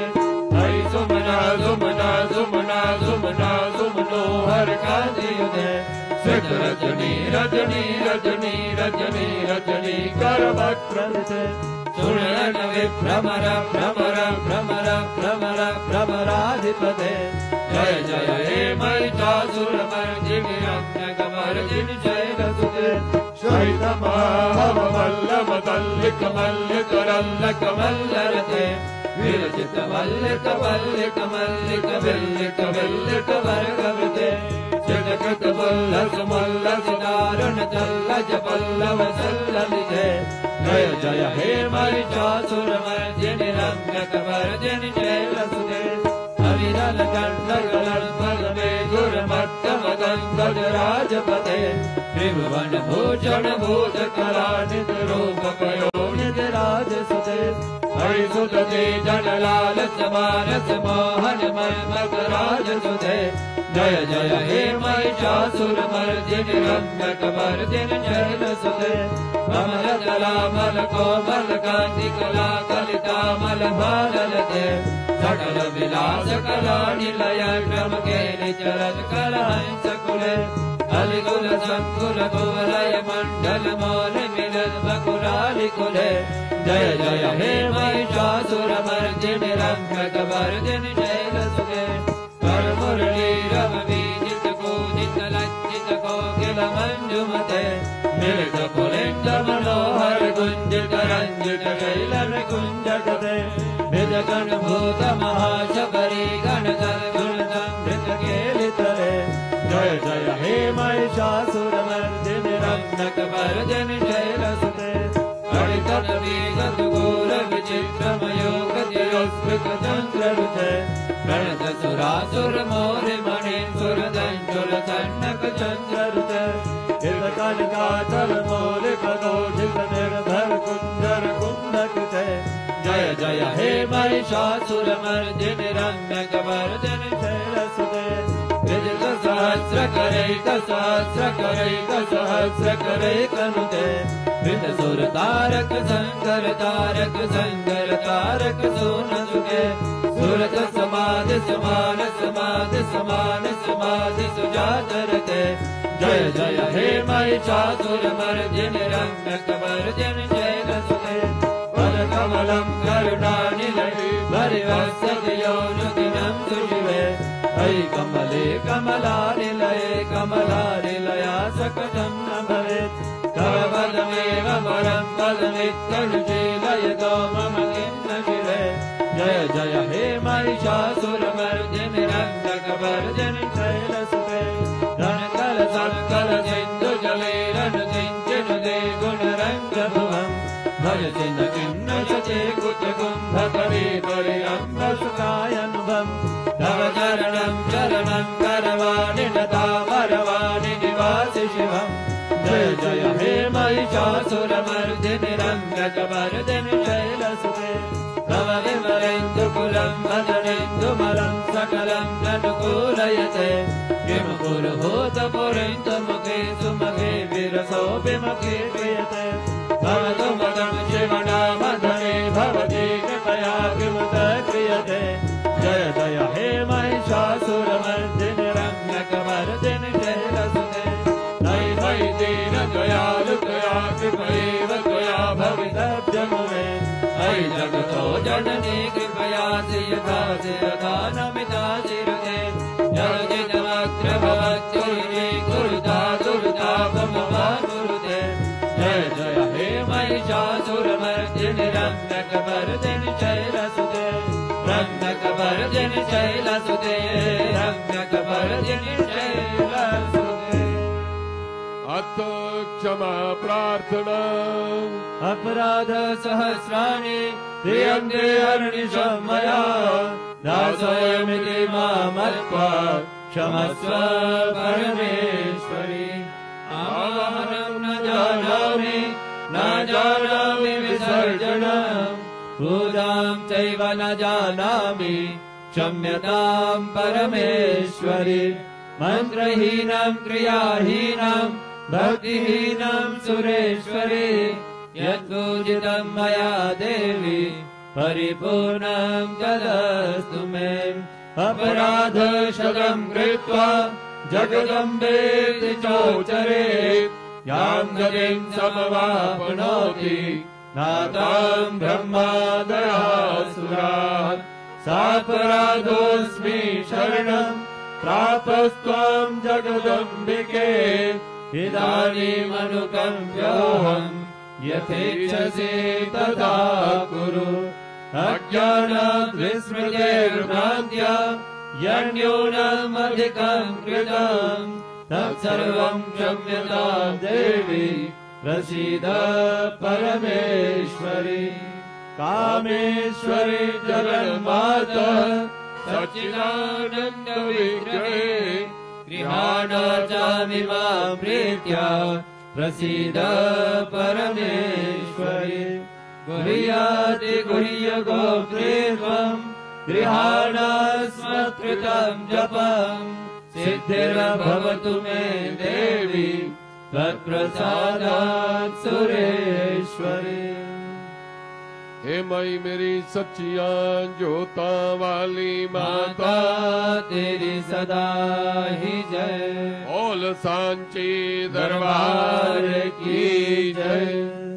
सुमना सुमना सुमना सुमना सुमनोहर कांतियुते सिद्ध रजनी रजनी रजनी रजनी रजनी कर वक्त्रते सुनयन विभ्रमर भ्रमर भ्रमर भ्रमर भ्रमराधिपते जय जय हे महिषासुरमर्दिनि रम्यकमर्दिनि शैलसुते श्वेतमाहवल्लभ तल्लिक मल्लिक रल्लक मल्लरते विरचित मल्लिक मल्लिक मल्लिक विल्लिक विल्लिक वर्गवृते जगत वल्लभ मल्लभ दारुण चल्लज पल्लव सल्ललिते जय जय हे महिषासुरमर्दिनि रम्यकमर्दिनि शैलसुते हरिदल कंठगण पद्मे दुर्मत्तमगंधराजपते त्रिभुवन भूषण भूत कलानिध रूप पयोनिध राजसुते हरिसुते जनलाल समानस मोहन मन्मथ राजसुते जय जय हे महिषासुरमर्दिनि रम्यकमर्दिनि शैलसुते कमलदलामल कोमल कांति कला कलितामल भाललते सकल विलास कला निलय क्रम केलि चरत कलहंस कुले अलिकुल संकुल कुवलय मंडल मौल मिलन बकुलालि कुले जय जय हे महिषासुरमर्दिनि रम्यकमर्दिनि शैलसुते कर मुरली रव बीजित कूजित लज्जित कोकिल मंजुमते मिलित पुलिंद मनोहर गुंजित रंजित शैलन कुंजगते निजगण भूत महाशबरी गण गुण संभृत केलितरे जय जय हे महिषासुरमर्दिनि रम्यकमर्दिनि शैलसुते गणितन विगत घोर विचित्रमयोग तिरस्कृत चंद्ररुचे प्रणत सुरासुर मोरे मणिसुर दंशुल सन्नक चंद्ररुचे कलिकाचल मोरे कदोषित निर्भर कुंजर कुंडकृते जय जय हे महिषासुरमर्दिनि रम्यकमर्दिनि शैलसुते विजित सहस्र करैक सहस्र करैक सहस्र करैकनुते विद सुर तारक संकर तारक संकर तारक सोनसुते सुरत समाधि समान समाधि समान समाधि सुजातरते जय जय हे महिषासुरमर्दिनि रम्यकमर्दिनि शैलसुते कमलं करुणानिलये परिवसति योनुदिनं सुशिवे अयि कमले कमलानिलये कमलानिलया सकटं न भवेत् तव पदमेव परं पदमित्यनुशीलयतो मम किं न शिवे जय जय हे महिषासुरमर्दिनि रम्यकमर्दिनि शैलसुते रणकल संकल सिन्धु जलेरनुसिञ्चनुदे गुणरङ्गभुवम् भजति न किन्नयते कुचकुम्भकरी परिरम्भसुखायनुभम् तव चरणं चरणं करवाणि नतामरवाणि निवासि शिवम् जय जय हे महिषासुरमर्दिनि रम्यकमर्दिनि शैलसुते तव विमलेन्दुकुलं वदनेन्दुमलं सकलं ननुकूलयते किं पुरुहूतपुरीन्दुमुखे सुमुखे विरसोऽपि मुखे क्रियते भवतु मदं शिवनामधने भवति कृपया किमुत क्रियते जय जय हे महिषासुरमर्दिनि रम्यकमर्दिनि शैलसुते नयि मयि दीन दयालु त्वया कृपैव त्वया भवितव्यमुमे अयि जगतो जननी कृपयासि यथासि यथा नमितासि हृदे जगजिदमग्र भवत्युर्ये कुरुता दुर्तापमवानुरुते जय जय हे महिषासुरमर्दिनि रम्यकमर्दिनि शैलसुते रम्यकमर्दिनि शैलसुते रम्यकमर्दिनि शैलसुते अथ क्षमा प्रार्थना अपराध सहस्राणि क्रियन्ते अनिशं मया दासोऽयमिति मामत्वा क्षमस्व परमेश्वरि आवाहनं न जानामि विसर्जनं पूजां चैव न जानामि क्षम्यतां परमेश्वरि मन्त्रहीनं क्रियाहीनं भक्तिहीनं सुरेश्वरि यत्पूजितं मया देवी परिपूर्णं तदस्तु मे अपराधशतं कृत्वा जगदम्बेति चोचरे यां गतिं समवाप्नोति नातं ब्रह्मादयासुराः सापराधोऽस्मि शरणम् प्रापस्त्वं जगदम्बिके इदानीमनुकम्प्योऽहम् यथेच्छसि तथा कुरु अज्ञानात् विस्मृतेर्भ्रान्त्या यन्यूनमधिकम् कृतम् तत्सर्वम् क्षम्यताम् देवी प्रसीद परमेश्वरी कामेश्वरी जगन्माता सच्चिदानन्द विग्रहे गृहाणाचामि मां प्रीत्या प्रसीद परमेश्वरी गुह्याति गुह्य गोप्त्रे त्वम् गृहाणास्मत्कृतम् जपम् सिद्धिर्भवतु मे देवी तत्प्रसादात् सुरेश्वरी। हे मई मेरी सच्चियां ज्योता वाली माता तेरी सदा ही जय। बोल सांची दरबार की जय।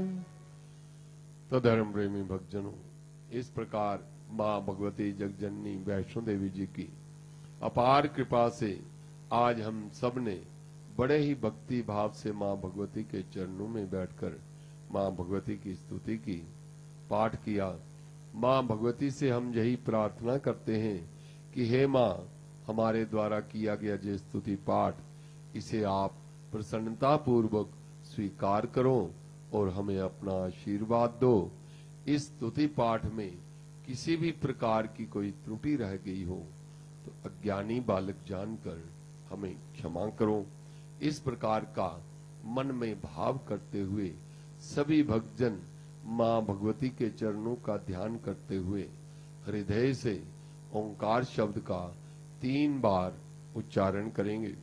तो धर्म प्रेमी भक्तजनों, इस प्रकार मां भगवती जगजननी वैष्णो देवी जी की अपार कृपा से आज हम सब ने बड़े ही भक्ति भाव से मां भगवती के चरणों में बैठकर मां भगवती की स्तुति की, पाठ किया। मां भगवती से हम यही प्रार्थना करते हैं कि हे मां, हमारे द्वारा किया गया जो स्तुति पाठ, इसे आप प्रसन्नता पूर्वक स्वीकार करो और हमें अपना आशीर्वाद दो। इस स्तुति पाठ में किसी भी प्रकार की कोई त्रुटि रह गई हो तो अज्ञानी बालक जानकर हमें क्षमा करो। इस प्रकार का मन में भाव करते हुए सभी भक्तजन मां भगवती के चरणों का ध्यान करते हुए हृदय से ओंकार शब्द का 3 बार उच्चारण करेंगे।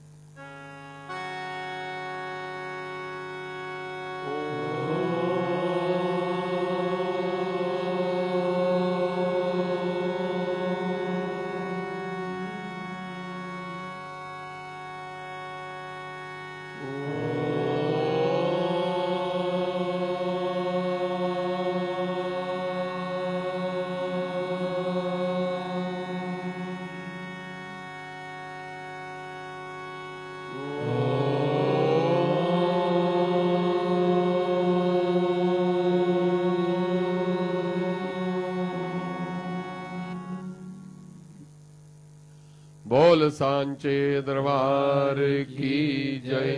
बोल सांचे दरबार की जय।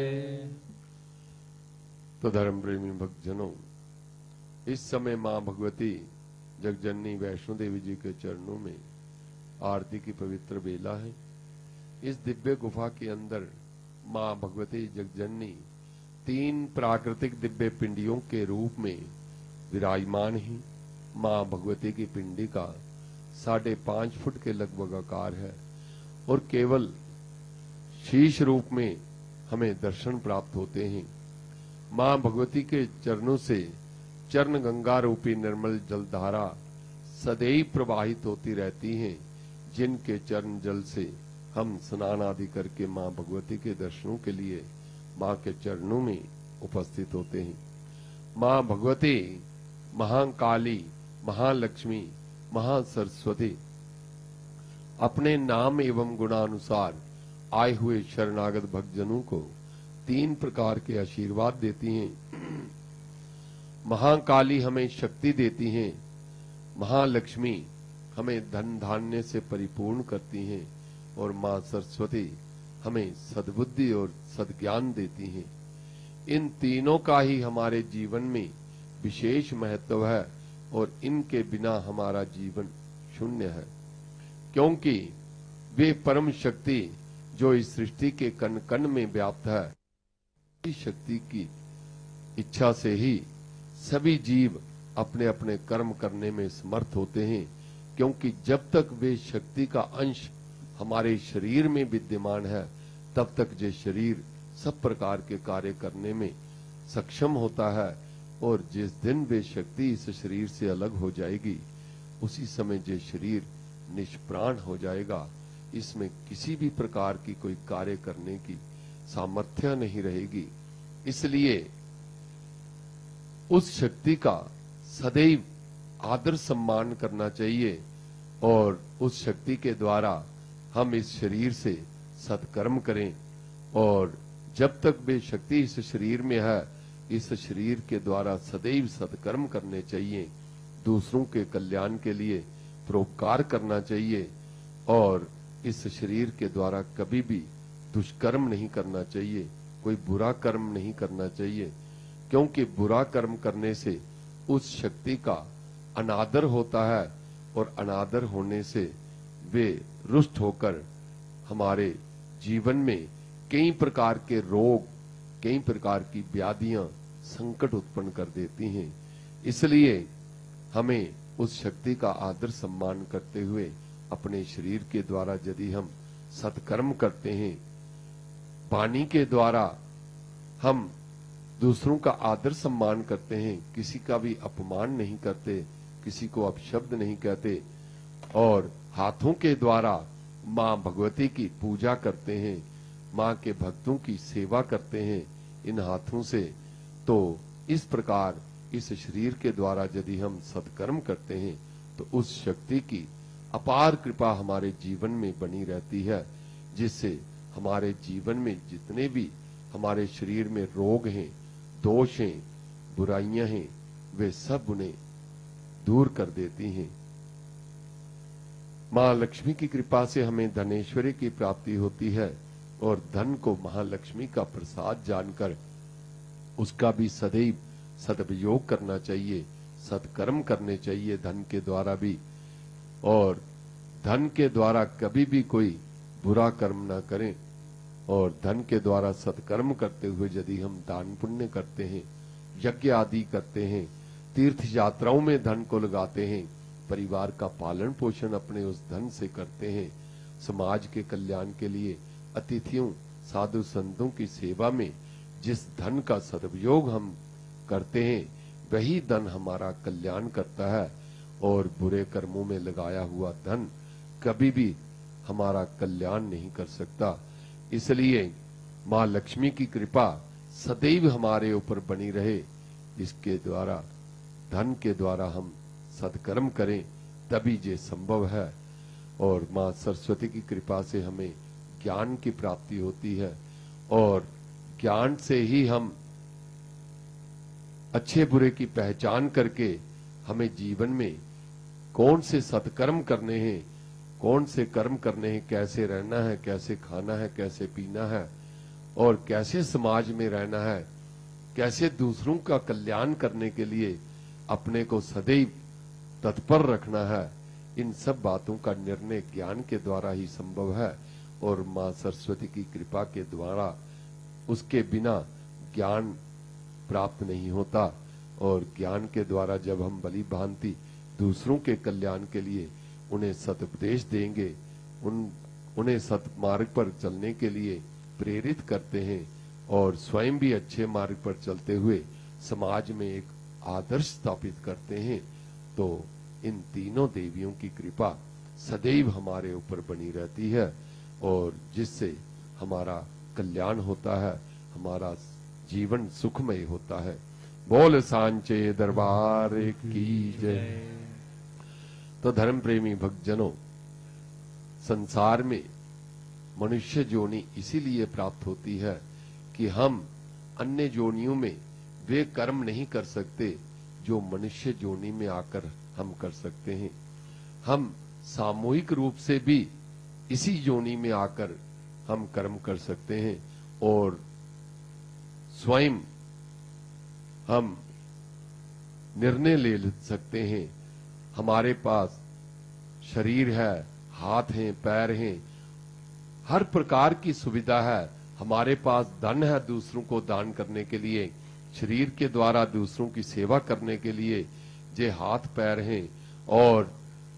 तो धर्म प्रेमी भक्तजनों, इस समय मां भगवती जगजननी वैष्णो देवी जी के चरणों में आरती की पवित्र बेला है। इस दिव्य गुफा के अंदर मां भगवती जगजननी 3 प्राकृतिक दिव्य पिंडियों के रूप में विराजमान ही। मां भगवती की पिंडी का 5.5 फुट के लगभग आकार है और केवल शीश रूप में हमें दर्शन प्राप्त होते हैं। मां भगवती के चरणों से चरण गंगा रूपी निर्मल जलधारा सदैव प्रवाहित होती रहती हैं, जिनके चरण जल से हम स्नान आदि करके मां भगवती के दर्शनों के लिए मां के चरणों में उपस्थित होते हैं। मां भगवती महाकाली, महालक्ष्मी, महासरस्वती अपने नाम एवं गुणानुसार आए हुए शरणागत भक्तजनों को 3 प्रकार के आशीर्वाद देती हैं। महाकाली हमें शक्ति देती हैं, महालक्ष्मी हमें धन धान्य से परिपूर्ण करती हैं और मां सरस्वती हमें सद्बुद्धि और सद्ज्ञान देती हैं। इन तीनों का ही हमारे जीवन में विशेष महत्व है और इनके बिना हमारा जीवन शून्य है, क्योंकि वे परम शक्ति जो इस सृष्टि के कण कण में व्याप्त है, इस शक्ति की इच्छा से ही सभी जीव अपने अपने कर्म करने में समर्थ होते हैं, क्योंकि जब तक वे शक्ति का अंश हमारे शरीर में विद्यमान है तब तक ये शरीर सब प्रकार के कार्य करने में सक्षम होता है, और जिस दिन वे शक्ति इस शरीर से अलग हो जाएगी उसी समय ये शरीर निष्प्राण हो जाएगा। इसमें किसी भी प्रकार की कोई कार्य करने की सामर्थ्य नहीं रहेगी। इसलिए उस शक्ति का सदैव आदर सम्मान करना चाहिए और उस शक्ति के द्वारा हम इस शरीर से सत्कर्म करें। और जब तक वे शक्ति इस शरीर में है, इस शरीर के द्वारा सदैव सत्कर्म करने चाहिए, दूसरों के कल्याण के लिए परोपकार करना चाहिए और इस शरीर के द्वारा कभी भी दुष्कर्म नहीं करना चाहिए, कोई बुरा कर्म नहीं करना चाहिए, क्योंकि बुरा कर्म करने से उस शक्ति का अनादर होता है और अनादर होने से वे रुष्ट होकर हमारे जीवन में कई प्रकार के रोग, कई प्रकार की व्याधियां, संकट उत्पन्न कर देती हैं। इसलिए हमें उस शक्ति का आदर सम्मान करते हुए अपने शरीर के द्वारा यदि हम सत्कर्म करते हैं, वाणी के द्वारा हम दूसरों का आदर सम्मान करते हैं, किसी का भी अपमान नहीं करते, किसी को अपशब्द नहीं कहते, और हाथों के द्वारा मां भगवती की पूजा करते हैं, मां के भक्तों की सेवा करते हैं इन हाथों से, तो इस प्रकार इस शरीर के द्वारा यदि हम सत्कर्म करते हैं तो उस शक्ति की अपार कृपा हमारे जीवन में बनी रहती है, जिससे हमारे जीवन में जितने भी हमारे शरीर में रोग हैं, दोष हैं, बुराइयां हैं, वे सब उन्हें दूर कर देती हैं। मां लक्ष्मी की कृपा से हमें धनेश्वरी की प्राप्ति होती है और धन को महालक्ष्मी का प्रसाद जानकर उसका भी सदैव सदुपयोग करना चाहिए, सत्कर्म करने चाहिए धन के द्वारा भी, और धन के द्वारा कभी भी कोई बुरा कर्म ना करें। और धन के द्वारा सत्कर्म करते हुए यदि हम दान पुण्य करते हैं, यज्ञ आदि करते हैं, तीर्थ यात्राओं में धन को लगाते हैं, परिवार का पालन पोषण अपने उस धन से करते हैं, समाज के कल्याण के लिए अतिथियों, साधु संतों की सेवा में जिस धन का सदुपयोग हम करते हैं, वही धन हमारा कल्याण करता है, और बुरे कर्मों में लगाया हुआ धन कभी भी हमारा कल्याण नहीं कर सकता। इसलिए मां लक्ष्मी की कृपा सदैव हमारे ऊपर बनी रहे, इसके द्वारा धन के द्वारा हम सत्कर्म करें, तभी ये संभव है। और मां सरस्वती की कृपा से हमें ज्ञान की प्राप्ति होती है, और ज्ञान से ही हम अच्छे बुरे की पहचान करके हमें जीवन में कौन से सत्कर्म करने हैं, कौन से कर्म करने हैं, कैसे रहना है, कैसे खाना है, कैसे पीना है, और कैसे समाज में रहना है, कैसे दूसरों का कल्याण करने के लिए अपने को सदैव तत्पर रखना है, इन सब बातों का निर्णय ज्ञान के द्वारा ही संभव है। और मां सरस्वती की कृपा के द्वारा उसके बिना ज्ञान प्राप्त नहीं होता। और ज्ञान के द्वारा जब हम भली भांति दूसरों के कल्याण के लिए उन्हें सदुपदेश देंगे, उन्हें सत्मार्ग पर चलने के लिए प्रेरित करते हैं, और स्वयं भी अच्छे मार्ग पर चलते हुए समाज में एक आदर्श स्थापित करते हैं, तो इन तीनों देवियों की कृपा सदैव हमारे ऊपर बनी रहती है, और जिससे हमारा कल्याण होता है, हमारा जीवन सुखमय होता है। बोल सांचे दरबार की जय। तो धर्म प्रेमी भक्तजनों, संसार में मनुष्य जोनि इसीलिए प्राप्त होती है कि हम अन्य जोनियों में वे कर्म नहीं कर सकते जो मनुष्य जोनि में आकर हम कर सकते हैं। हम सामूहिक रूप से भी इसी जोनि में आकर हम कर्म कर सकते हैं, और स्वयं हम निर्णय ले सकते हैं। हमारे पास शरीर है, हाथ हैं, पैर हैं, हर प्रकार की सुविधा है, हमारे पास धन है दूसरों को दान करने के लिए, शरीर के द्वारा दूसरों की सेवा करने के लिए जे हाथ पैर हैं, और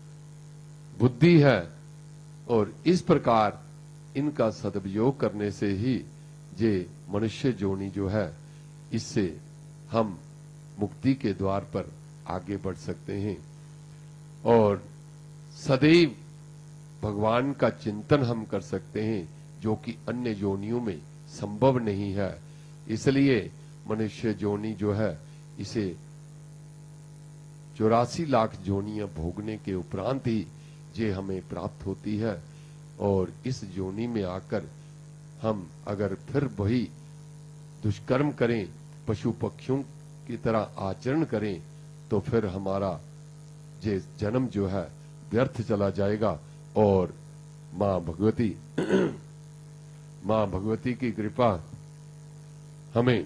बुद्धि है, और इस प्रकार इनका सदुपयोग करने से ही जे मनुष्य जोनि जो है, इससे हम मुक्ति के द्वार पर आगे बढ़ सकते हैं, और सदैव भगवान का चिंतन हम कर सकते हैं, जो कि अन्य जोनियों में संभव नहीं है। इसलिए मनुष्य जोनि जो है, इसे 84 लाख जोनियां भोगने के उपरांत ही ये हमें प्राप्त होती है। और इस जोनी में आकर हम अगर फिर वही दुष्कर्म करें, पशु पक्षियों की तरह आचरण करें, तो फिर हमारा ये जन्म जो है व्यर्थ चला जाएगा। और मां भगवती की कृपा हमें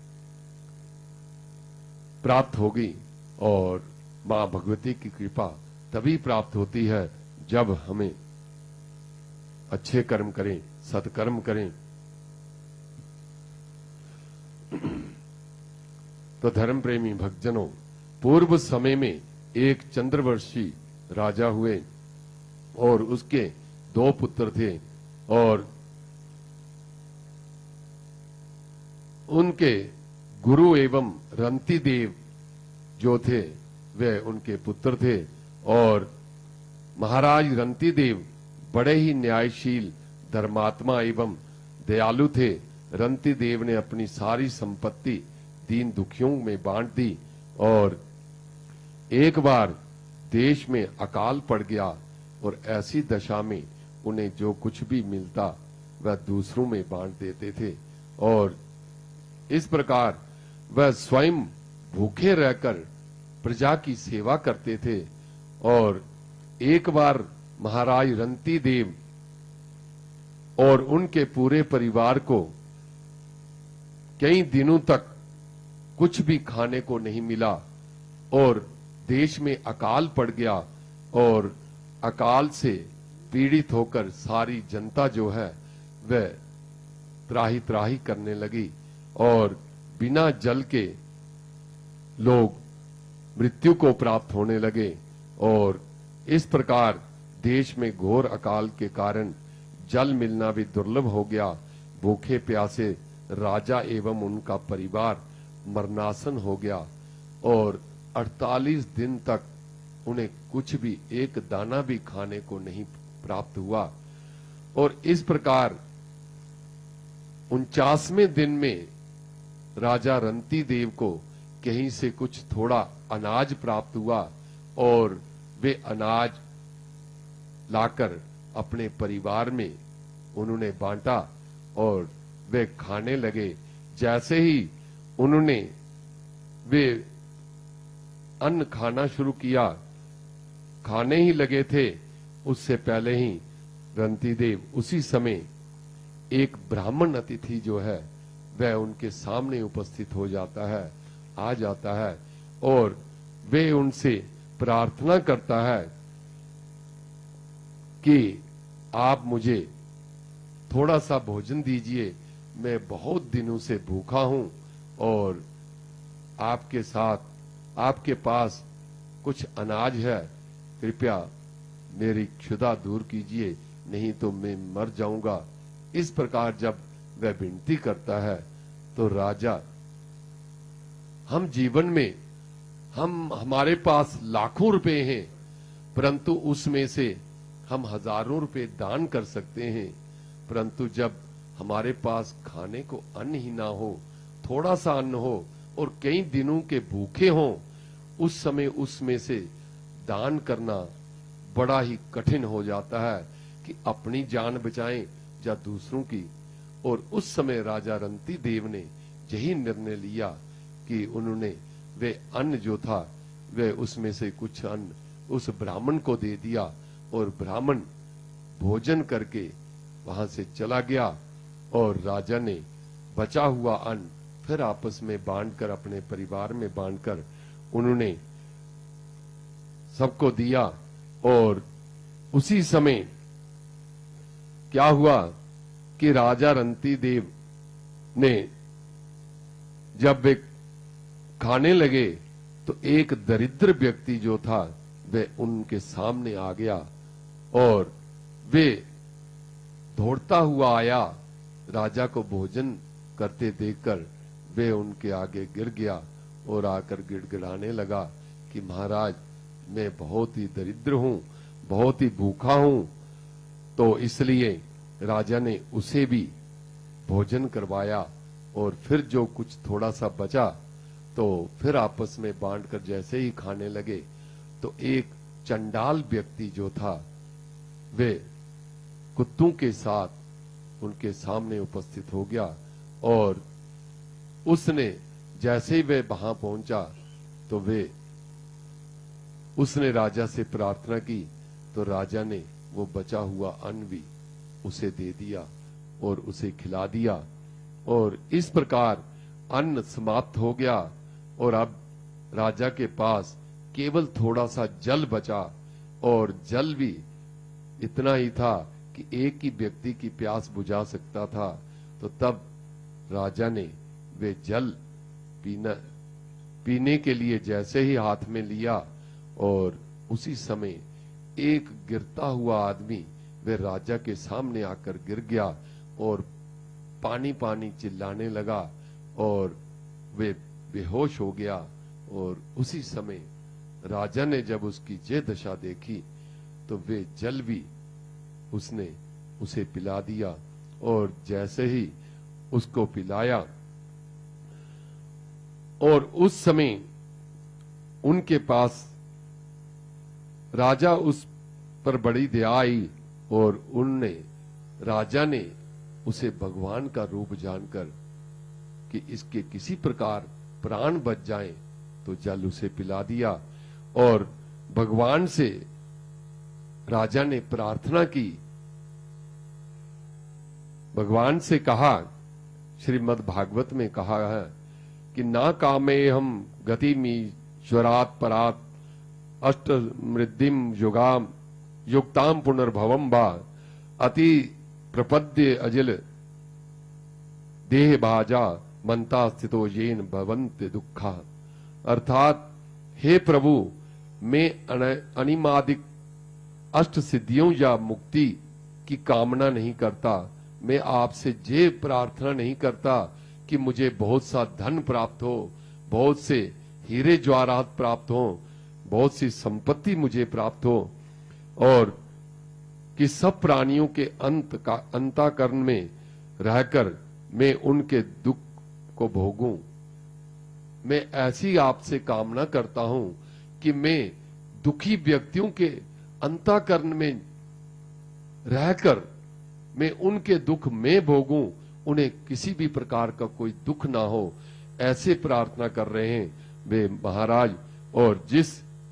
प्राप्त होगी। और मां भगवती की कृपा तभी प्राप्त होती है जब हमें अच्छे कर्म करें, सत्कर्म करें। तो धर्म प्रेमी भक्तजनों, पूर्व समय में एक चंद्रवंशी राजा हुए और उसके 2 पुत्र थे। और उनके गुरु एवं रंती देव जो थे वे उनके पुत्र थे। और महाराज रंती देव बड़े ही न्यायशील, धर्मात्मा एवं दयालु थे। रंती देव ने अपनी सारी संपत्ति दीन दुखियों में बांट दी। और एक बार देश में अकाल पड़ गया और ऐसी दशा में उन्हें जो कुछ भी मिलता वह दूसरों में बांट देते थे। और इस प्रकार वह स्वयं भूखे रहकर प्रजा की सेवा करते थे। और एक बार महाराज रंती देव और उनके पूरे परिवार को कई दिनों तक कुछ भी खाने को नहीं मिला और देश में अकाल पड़ गया। और अकाल से पीड़ित होकर सारी जनता जो है वह त्राही त्राही करने लगी और बिना जल के लोग मृत्यु को प्राप्त होने लगे। और इस प्रकार देश में घोर अकाल के कारण जल मिलना भी दुर्लभ हो गया। भूखे प्यासे राजा एवं उनका परिवार मरनासन हो गया और 48 दिन तक उन्हें कुछ भी, एक दाना भी खाने को नहीं प्राप्त हुआ। और इस प्रकार 49वें दिन में राजा रंती देव को कहीं से कुछ थोड़ा अनाज प्राप्त हुआ और वे अनाज लाकर अपने परिवार में उन्होंने बांटा और वे खाने लगे। जैसे ही उन्होंने वे अन्न खाना शुरू किया, खाने ही लगे थे, उससे पहले ही रंती देव उसी समय एक ब्राह्मण अतिथि जो है वह उनके सामने उपस्थित हो जाता है, आ जाता है और वे उनसे प्रार्थना करता है कि आप मुझे थोड़ा सा भोजन दीजिए, मैं बहुत दिनों से भूखा हूं और आपके साथ आपके पास कुछ अनाज है, कृपया मेरी क्षुधा दूर कीजिए, नहीं तो मैं मर जाऊंगा। इस प्रकार जब वह विनती करता है तो राजा, हम जीवन में हमारे पास लाखों रुपए हैं, परंतु उसमें से हम हजारों रुपए दान कर सकते हैं, परंतु जब हमारे पास खाने को अन्न ही ना हो, थोड़ा सा अन्न हो और कई दिनों के भूखे हों, उस समय उसमें से दान करना बड़ा ही कठिन हो जाता है कि अपनी जान बचाएं या दूसरों की। और उस समय राजा रंती देव ने यही निर्णय लिया कि उन्होंने वे अन्न जो था वे उसमें से कुछ अन्न उस ब्राह्मण को दे दिया और ब्राह्मण भोजन करके वहां से चला गया और राजा ने बचा हुआ अन्न फिर आपस में बांटकर, अपने परिवार में बांटकर उन्होंने सबको दिया। और उसी समय क्या हुआ कि राजा रंती देव ने जब वे खाने लगे तो एक दरिद्र व्यक्ति जो था वह उनके सामने आ गया और वे दौड़ता हुआ आया। राजा को भोजन करते देखकर वे उनके आगे गिर गया और आकर गिड़गिड़ाने लगा कि महाराज, मैं बहुत ही दरिद्र हूं, बहुत ही भूखा हूं। तो इसलिए राजा ने उसे भी भोजन करवाया और फिर जो कुछ थोड़ा सा बचा तो फिर आपस में बांट कर जैसे ही खाने लगे तो एक चंडाल व्यक्ति जो था वे कुत्तों के साथ उनके सामने उपस्थित हो गया और उसने जैसे ही वे वहां पहुंचा तो उसने राजा से प्रार्थना की तो राजा ने वो बचा हुआ अन्न भी उसे दे दिया और उसे खिला दिया और इस प्रकार अन्न समाप्त हो गया और अब राजा के पास केवल थोड़ा सा जल बचा और जल भी इतना ही था कि एक ही व्यक्ति की प्यास बुझा सकता था। तो तब राजा ने वे जल पीने के लिए जैसे ही हाथ में लिया और उसी समय एक गिरता हुआ आदमी वे राजा के सामने आकर गिर गया और पानी पानी चिल्लाने लगा और वे बेहोश हो गया। और उसी समय राजा ने जब उसकी ये दशा देखी तो वे जल भी उसने उसे पिला दिया और जैसे ही उसको पिलाया और उस समय उनके पास राजा उस पर बड़ी दया आई और राजा ने उसे भगवान का रूप जानकर कि इसके किसी प्रकार प्राण बच जाएं तो जल उसे पिला दिया और भगवान से राजा ने प्रार्थना की, भगवान से कहा, श्रीमद् भागवत में कहा है कि ना कामे हम गतिमीश्वरात् परात् अष्ट मृद्धिम युगाम युक्ताम पुनर्भवम बा अति प्रपद्य अजिल देह भाजा मंता स्थितो येन भवन्ति दुखा। अर्थात हे प्रभु, मैं अनिमादिक अष्ट सिद्धियों या मुक्ति की कामना नहीं करता। मैं आपसे ये प्रार्थना नहीं करता कि मुझे बहुत सा धन प्राप्त हो, बहुत से हीरे जवाहरात प्राप्त हो, बहुत सी संपत्ति मुझे प्राप्त हो और कि सब प्राणियों के अंतःकरण में रहकर मैं उनके दुख को भोगूं। मैं ऐसी आपसे कामना करता हूं कि मैं दुखी व्यक्तियों के अंतःकरण में रहकर मैं उनके दुख में भोगूं, उन्हें किसी भी प्रकार का कोई दुख ना हो, ऐसे प्रार्थना कर रहे हैं वे महाराज। और जिस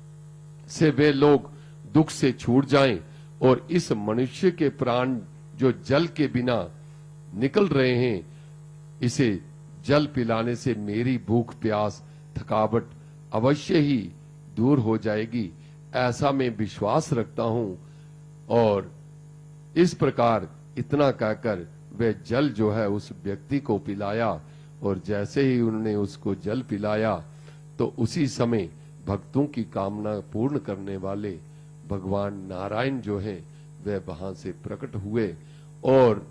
से वे लोग दुख से छूट जाएं और इस मनुष्य के प्राण जो जल के बिना निकल रहे हैं, इसे जल पिलाने से मेरी भूख प्यास थकावट अवश्य ही दूर हो जाएगी, ऐसा मैं विश्वास रखता हूं। और इस प्रकार इतना कहकर वे जल जो है उस व्यक्ति को पिलाया और जैसे ही उन्होंने उसको जल पिलाया तो उसी समय भक्तों की कामना पूर्ण करने वाले भगवान नारायण जो है वे वहां से प्रकट हुए और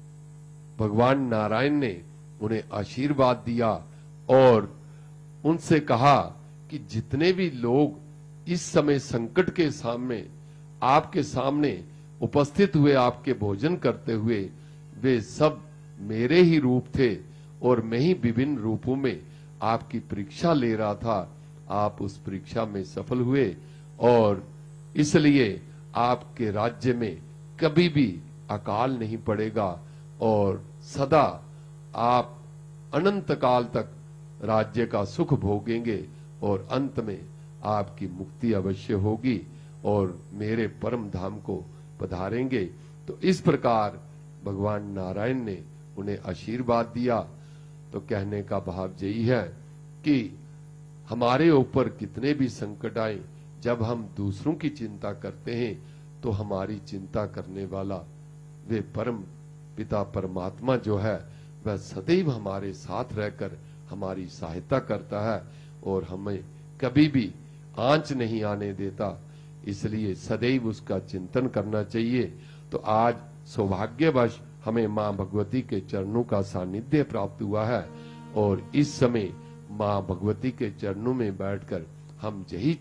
भगवान नारायण ने उन्हें आशीर्वाद दिया और उनसे कहा कि जितने भी लोग इस समय संकट के सामने आपके सामने उपस्थित हुए, आपके भोजन करते हुए, वे सब मेरे ही रूप थे और मैं ही विभिन्न रूपों में आपकी परीक्षा ले रहा था। आप उस परीक्षा में सफल हुए और इसलिए आपके राज्य में कभी भी अकाल नहीं पड़ेगा और सदा आप अनंत काल तक राज्य का सुख भोगेंगे और अंत में आपकी मुक्ति अवश्य होगी और मेरे परम धाम को पधारेंगे। तो इस प्रकार भगवान नारायण ने उन्हें आशीर्वाद दिया। तो कहने का भाव यही है कि हमारे ऊपर कितने भी संकट आए, जब हम दूसरों की चिंता करते हैं तो हमारी चिंता करने वाला वे परम पिता परमात्मा जो है वह सदैव हमारे साथ रहकर हमारी सहायता करता है और हमें कभी भी आंच नहीं आने देता, इसलिए सदैव उसका चिंतन करना चाहिए। तो आज सौभाग्यवश हमें मां भगवती के चरणों का सानिध्य प्राप्त हुआ है और इस समय मां भगवती के चरणों में बैठकर हम यही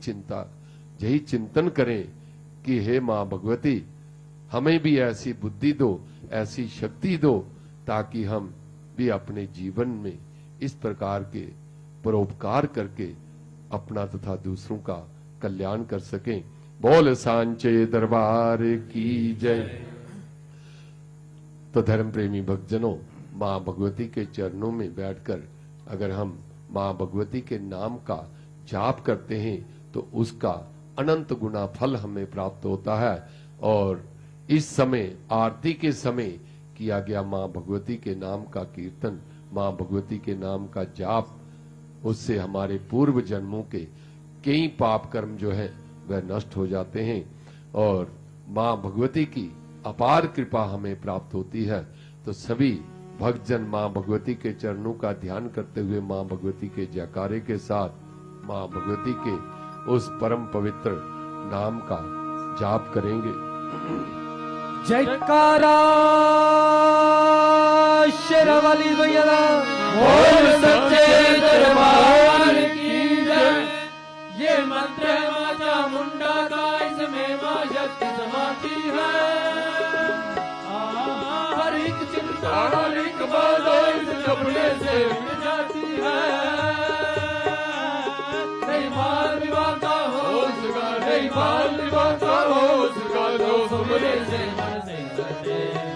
चिंतन करें कि हे मां भगवती, हमें भी ऐसी बुद्धि दो, ऐसी शक्ति दो ताकि हम भी अपने जीवन में इस प्रकार के परोपकार करके अपना तथा दूसरों का कल्याण कर सकें। बोल सांचे दरबार की जय। तो धर्म प्रेमी भक्तजनों, मां भगवती के चरणों में बैठकर अगर हम मां भगवती के नाम का जाप करते हैं तो उसका अनंत गुना फल हमें प्राप्त होता है। और इस समय आरती के समय किया गया मां भगवती के नाम का कीर्तन, मां भगवती के नाम का जाप, उससे हमारे पूर्व जन्मों के कई पाप कर्म जो है वह नष्ट हो जाते हैं और मां भगवती की अपार कृपा हमें प्राप्त होती है। तो सभी भक्तजन मां भगवती के चरणों का ध्यान करते हुए मां भगवती के जयकारे के साथ मां भगवती के उस परम पवित्र नाम का जाप करेंगे। जयकारा शेरावाली भैया बोल सच्चे दरबार की जय। ये मंत्र है मां चामुंडा का, इसमें मां शक्ति समाती है। हर एक चिंता हर एक बाधा इस जपने से मिट जाती है। नहीं बाल विवाह का होश का, नहीं बाल विवाह का होश का, जो सुमरे से मन से सटे।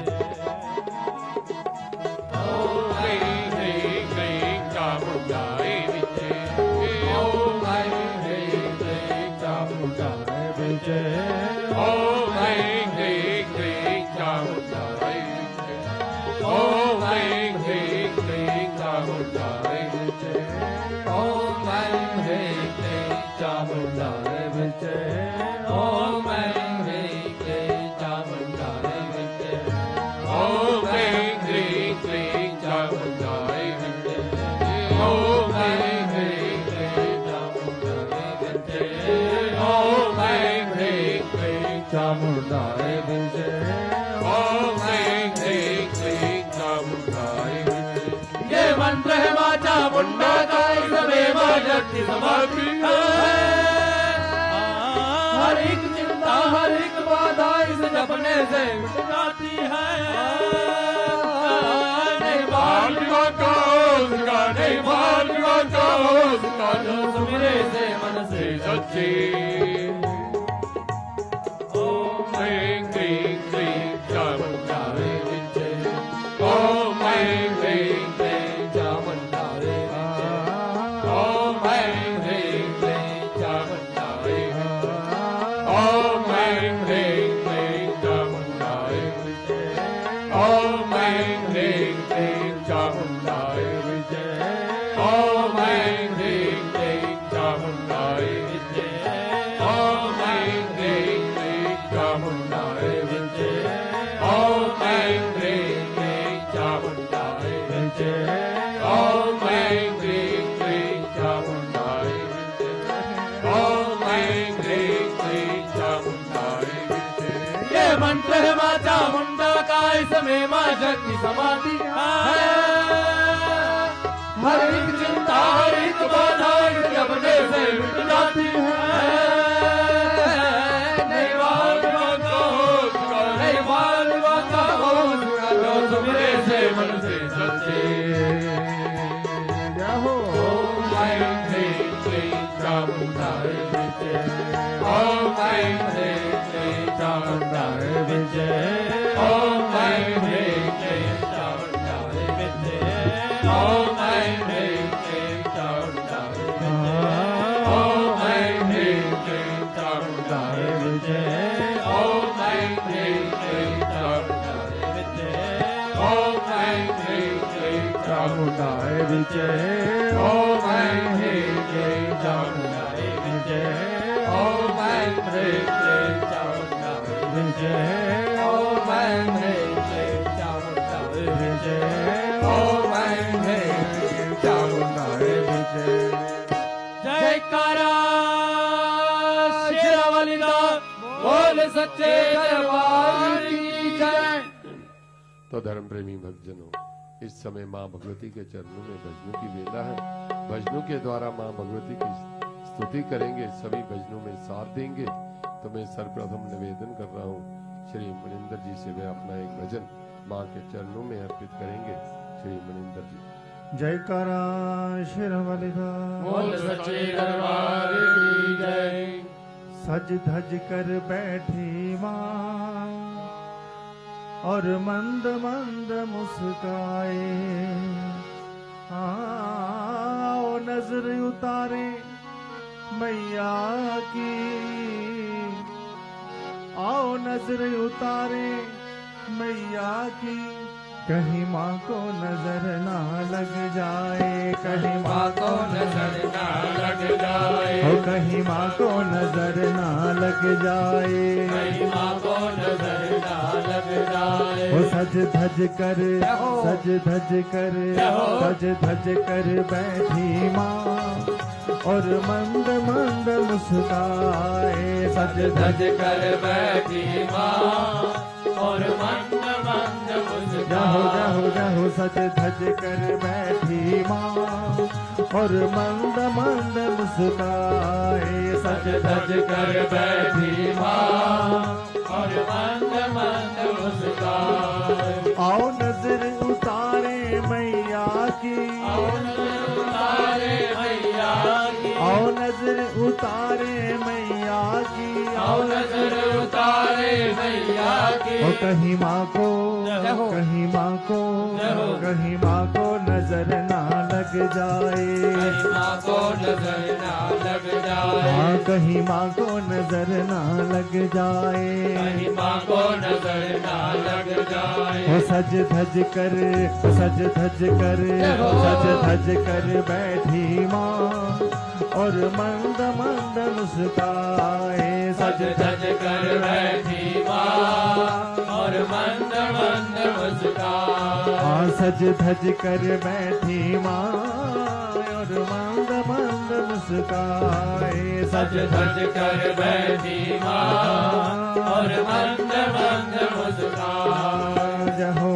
ओम ह्रीं ह्रीं क्लीं चामुंडाय विद्ये, ओम ह्रीं क्लीं चामुंडाय विद्ये, ओम ह्रीं क्लीं चामुंडाय विद्ये, ओम ह्रीं क्लीं चामुंडाय विद्ये, ओम ह्रीं क्लीं चामुंडाय विद्ये, ओम ह्रीं क्लीं चामुंडाय विद्ये, ओम ह्रीं क्लीं चामुंडाय विद्ये, ओम ह्रीं क्लीं चामुंडाय विद्ये, ओम ह्रीं क्लीं चामुंडाय विद्ये, ओम ह्रीं क्लीं चामुंडाय विद्ये। ये मंत्र है मां चामुंडा का, इसमें मां शक्ति समाती है। हर एक चिंता हर एक बाधा इस जपने से मिट जाती है। नहीं बाल विवाह का होश का, नहीं बाल विवाह का होश का, जो सुमिरे से मन से सच्चे। ओम ह्रीं क्लीं क्लीं चामुंडाय विद्ये, ओम ह्रीं क्लीं चामुंडाय विद्ये, ओम ह्रीं क्लीं चामुंडाय विद्ये, ओम ह्रीं क्लीं चामुंडाय विद्ये, ओम ह्रीं क्लीं चामुंडाय विद्ये, ओम ह्रीं क्लीं चामुंडाय विद्ये, ओम ह्रीं क्लीं चामुंडाय विद्ये, ओम ह्रीं क्लीं चामुंडाय विद्ये, ओम ह्रीं क्लीं चामुंडाय विद्ये, ओम ह्रीं क्लीं चामुंडाय विद्ये। ये मंत्र है मां चामुंडा का, इसमें मां शक्ति समाती है। हर एक चिंता हर एक बाधा इस जपने से मिट जाती है। नहीं बाल विवाह का होश का, नहीं बाल विवाह का होश का, जो सुमिरे से मन से सच्चे। ओम ह्रीं क्लीं चामुंडाय विद्ये, ओम ह्रीं क्लीं चामुंडाय विद्ये, ओम ह्रीं क्लीं चामुंडाय विद्ये, ओम ह्रीं क्लीं चामुंडाय विद्ये, ओम ह्रीं क्लीं चामुंडाय विद्ये, ओम ह्रीं क्लीं चामुंडाय विद्ये, ओम ह्रीं क्लीं चामुंडाय विद्ये, ओम ह्रीं क्लीं चामुंडाय विद्ये, ओम ह्रीं क्लीं चामुंडाय विद्ये, ओम ह्रीं क्लीं चामुंडाय विद्ये, ओम ह्रीं क्लीं चामुंडाय विद्ये। जयकारा शेरावाली दा, बोल सच्चे दरबार की जय। तो धर्म प्रेमी भक्तजनों, इस समय मां भगवती के चरणों में भजनों की वेला है। भजनों के द्वारा मां भगवती की स्तुति करेंगे, सभी भजनों में साथ देंगे। तो मैं सर्वप्रथम निवेदन कर रहा हूँ श्री मनिंदर जी से वे अपना एक भजन मां के चरणों में अर्पित करेंगे। श्री मनिंदर जी। जयकारा शेरवालिदा बोल सच्चे दरबार की जय। सज धज कर बैठी माँ और मंद मंद मुस्काए, आओ नजर उतारे मैया की, आओ नजर उतारे मैया की, कहीं माँ को नजर ना लग जाए, कहीं माँ को नजर ना लग जाए, हो कहीं माँ को नजर ना लग जाए, कहीं माँ को नजर ना लग जाए। हो सज धज कर, सज धज कर, सज धज कर बैठी माँ और मंद मंद मुस्काए, सज धज कर बैठी माँ और मंद मंद मुस्काए। जाहो जाहो जाहो सज धज कर बैठी माँ और मंद मंद मुस्काए, सज धज कर बैठी माँ और मंद मंद मुस्काए। आओ नजर उतारे मैया की, आओ नजर उतारे मैया की, आओ नजर उतारे मैया की, आओ नजर उतारे मैया की। ओ कहीं माँ को, कहीं माँ को, कहीं माँ को नजर ना लग जाए, कहीं माँ को नजर ना लग जाए, हाँ कहीं माँ को नजर ना लग जाए, कहीं माँ को नजर ना लग जाए। ओ सज धज कर, सज धज कर, सज धज कर बैठी माँ और मंद मंद मुस्काए, सज धज कर बैठी माँ और मंद मंद मुस्काए। हाँ सज धज कर बैठी माँ और मंद मंद मुस्काए, सज धज कर बैठी माँ और मंद मंद मुस्काए। जहो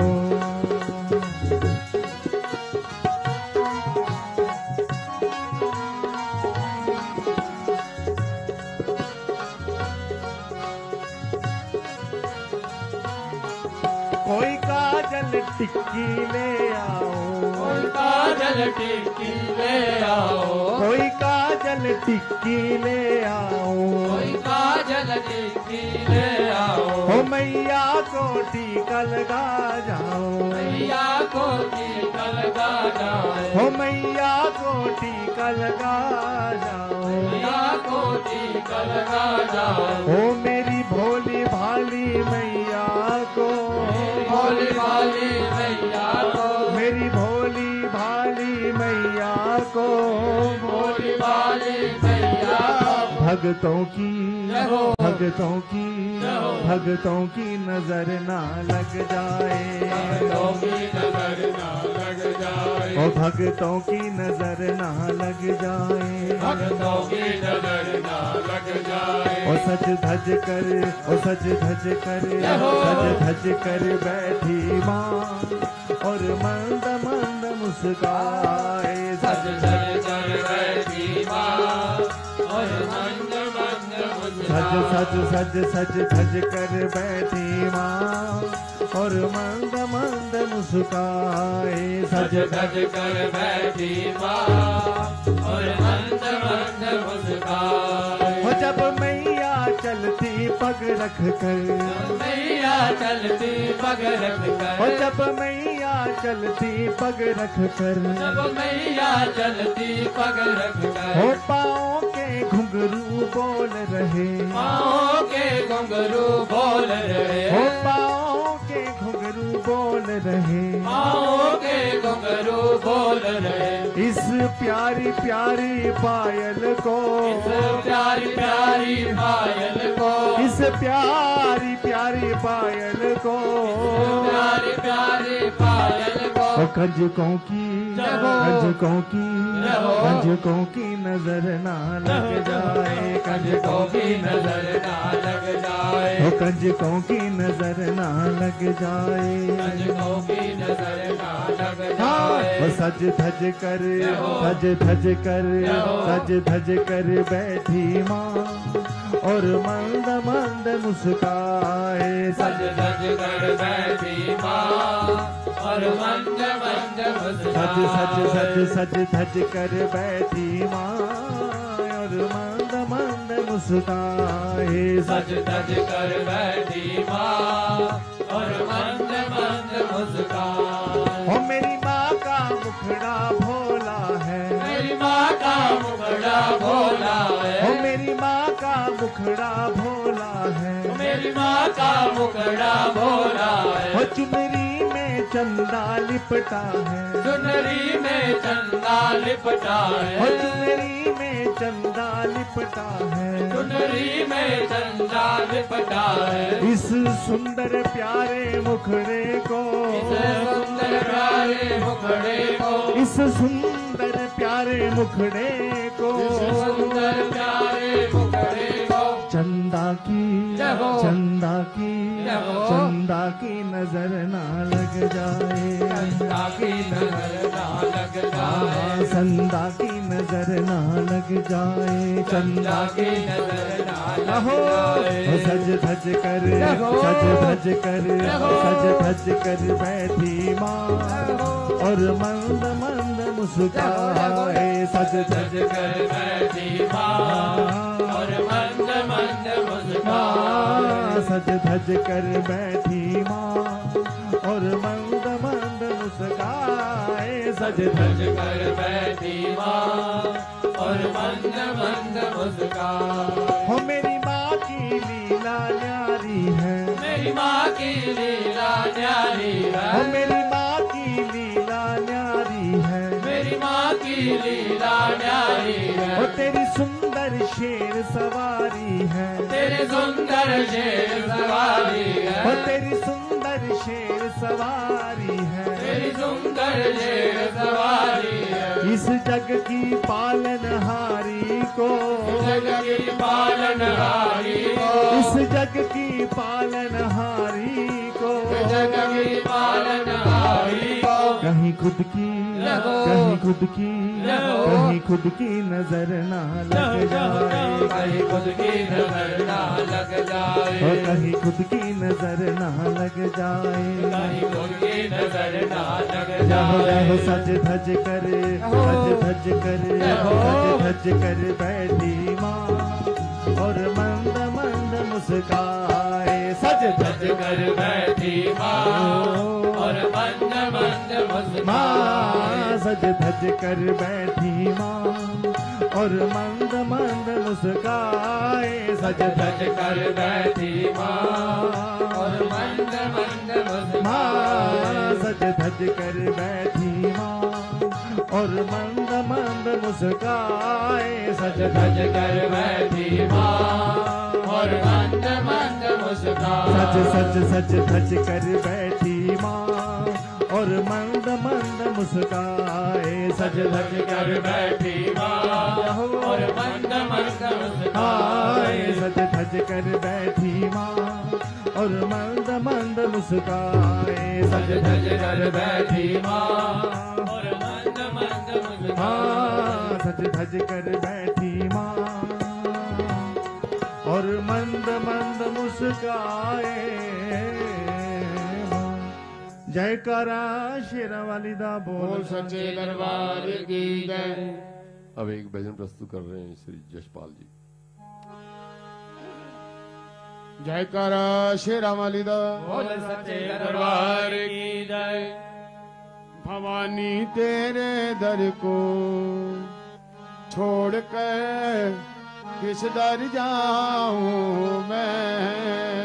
कोई काजल टिक्की ले आओ, कोई काजल टिक्की ले आओ, कोई काजल टिक्की ले आओ, कोई काजल टिक्की ले आओ। हो मैया को टीका लगा जाओ, मैया को टीका लगा जाए, हो मैया को टीका लगा जाओ, मैया को टीका लगा जाए। हो मेरी भोली भाली मैया को, भोली भाली मैया को, मेरी भोली भाली मैया को, भोली भाली मैया को। भगतों की, भगतों की, भगतों की नजर ना लग जाए, भक्तों की नजर ना लग जाए, ओ भगतों की नजर ना लग जाए, भक्तों की नजर ना लग जाए। ओ सज धज कर, ओ सज धज कर, सज धज कर बैठी माँ और मंद मंद मुस्काए, सज धज कर बैठी माँ और मंद मंद सज मुस्काए। सज सज सज धज कर बैठी माँ और मंद मंद मुस्काए, सज धज कर बैठी माँ और मंद मंद मुस्काए। हो जब मैया चलती पग रख कर, मैया चलती पग रख हो कर, जब मैया चलती पग रख कर, जब मैया चलती पग रख हो कर। पाँव के घुंघरू बोल रहे, पाँव के घुंघरू बोल रहे, हो पाँव के घुंघरू बोल रहे, पाँव के घुंघरू बोल रहे। इस प्यारी प्यारी पायल को, इस प्यारी प्यारी पायल को, इस प्यारी प्यारी पायल को, प्यारी प्यारी पायल को। ओ कंजकों की, कंजकों की, कंजकों की नजर ना लग जाए, कंजकों की नजर ना लग जाए, ओ कंजकों की नजर ना लग जाए, कंजकों की नजर ना लग हाँ जाए। वो सज धज कर, सज धज कर, सज धज कर बैठी माँ और मंद मंद मुस्काए, सज धज कर बैठी माँ और और मंद मंद सज सज सज सज धज कर बैठी माँ और मंद मंद मुस्काए सज धज कर बैठी माँ और मंद मंद मुस्काए हो मेरी माँ का मुखड़ा भोला है मेरी माँ का मुखड़ा भोला है हो मेरी माँ का मुखड़ा भोला है मेरी माँ का मुखड़ा भोला है हो चुनरी में चंदा लिपटा है चुनरी में चंदा लिपटा हो है चुनरी में चंदा लिपटा है चुनरी में चंदा लिपटा है इस सुंदर प्यारे मुखड़े को इस सुंदर प्यारे मुखड़े को इस सुंदर प्यारे मुखड़े को इस सुंदर प्यारे मुखड़े को चंदा की जय हो। चंदा की जय हो। चंदा की नजर ना लग जाए चंदा की नजर ना लग जाए चंदा की नजर ना लग जाए चंदा की नजर ना लग हो जाए सज धज कर हो। सज धज कर हो। सज धज कर बैठी माँ और मंद मंद मुस्काए सज धज सज कर बैठी माँ और मंद मंद मुस्काए सज धज कर बैठी माँ और मंद मंद मुस्काए सज धज सज कर बैठी माँ और मंद मंद मुस्काए हो मेरी माँ की लीला न्यारी है मेरी माँ की लीला न्यारी हो है मेरी माँ की लीला न्यारी है मेरी माँ की लीला न्यारी हो है तेरी सुंदर शेर सवारी है तेरे सुंदर शेर सवारी हो है तेरी सुंदर शेर सवारी है तेरी सुंदर शेर सवारी है इस जग की पालनहारी को जग की पालनहारी को इस जग की पालनहारी को जग की पालनहारी को कहीं खुद की लगो। कहीं खुद की लगो। कहीं खुद की नजर ना लग जाए कहीं खुद की नजर ना लग और जाए कहीं खुद की नजर ना लग जाए कहीं खुद की नजर ना लग रहो रहो जाए सज धज कर सज धज कर सज धज कर बैठी माँ और मंद मंद मुस्काए सज धज सज कर बैठी माँ और मंद मंद माँ मुस्काए सज धज कर बैठी माँ और मंद मंद मुस्काए सज धज सज कर बैठी माँ और मंद मंद माँ मुस्काए सज धज कर बैठी माँ और मंद मंद मुस्काए सज सज कर बैठी माँ और मंद मंद मुस्काए सज सज धज कर बैठी माँ और मंद मंद मुस्काए सज धज कर बैठी माँ और मंद मंद आए मुस्काए सज धज कर बैठी माँ और मंद मंद मुस्काए सज धज कर बैठी माँ और मंद मंद मुस्काए सज धज कर बैठी माँ और मंद मंद मुस्काए माँ। जयकारा शेरा वाली दा बोल सच्चे दरबार की जय। अब एक भजन प्रस्तुत कर रहे हैं श्री जसपाल जी। जयकारा शेरा वाली दा बोल सच्चे दरबार की जय। भवानी तेरे दर को छोड़ कर किस दर जाऊं मैं।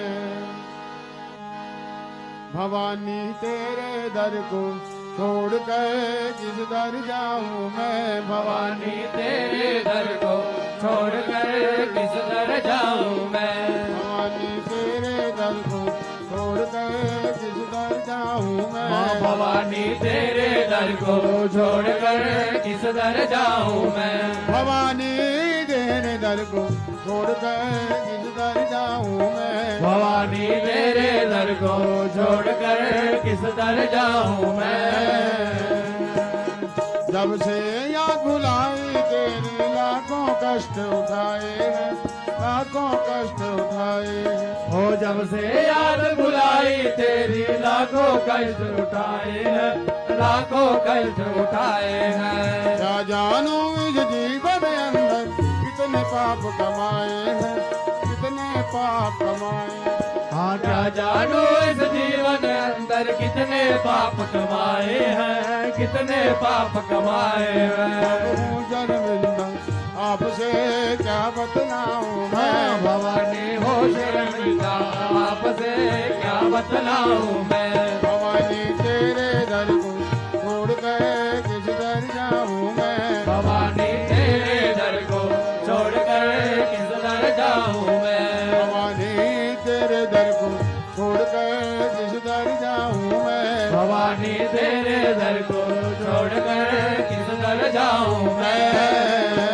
भवानी तेरे दर को छोड़ कर किस दर जाऊं मैं। भवानी तेरे दर को छोड़ कर किस दर जाऊं मैं। भवानी तेरे दर को छोड़ कर किस दर जाऊं मैं। माँ भवानी तेरे दर को छोड़ कर किस दर जाऊं मैं। भवानी तेरे दर को छोड़ कर किस दर जाऊं मैं। भवानी तेरे दर को छोड़ कर किस दर जाऊं मैं। जब से या भुलाई तेरी लाखों कष्ट उठाए हैं। लाखों कष्ट उठाए हैं। हो जब से याद बुलाई तेरी लाखों कष्ट उठाए हैं, लाखों कष्ट उठाए हैं। क्या जानूं इस जीवन अंदर कितने पाप कमाए हैं, कितने पाप कमाए हैं। हाँ क्या जानू इस जीवन अंदर कितने पाप कमाए हैं, कितने पाप कमाए हैं। जन्मिंदा आपसे क्या बतलाऊं मैं, भवानी हो शर्मिंदा आपसे क्या बतलाऊं मैं। भवानी तेरे दर को छोड़ कर किस दर जाऊं मैं, भवानी तेरे दर को छोड़ कर किस दर जाऊं मैं। भवानी तेरे दर को छोड़ कर किस दर जाऊं मैं, भवानी तेरे दर को छोड़ कर किस दर जाऊं मैं।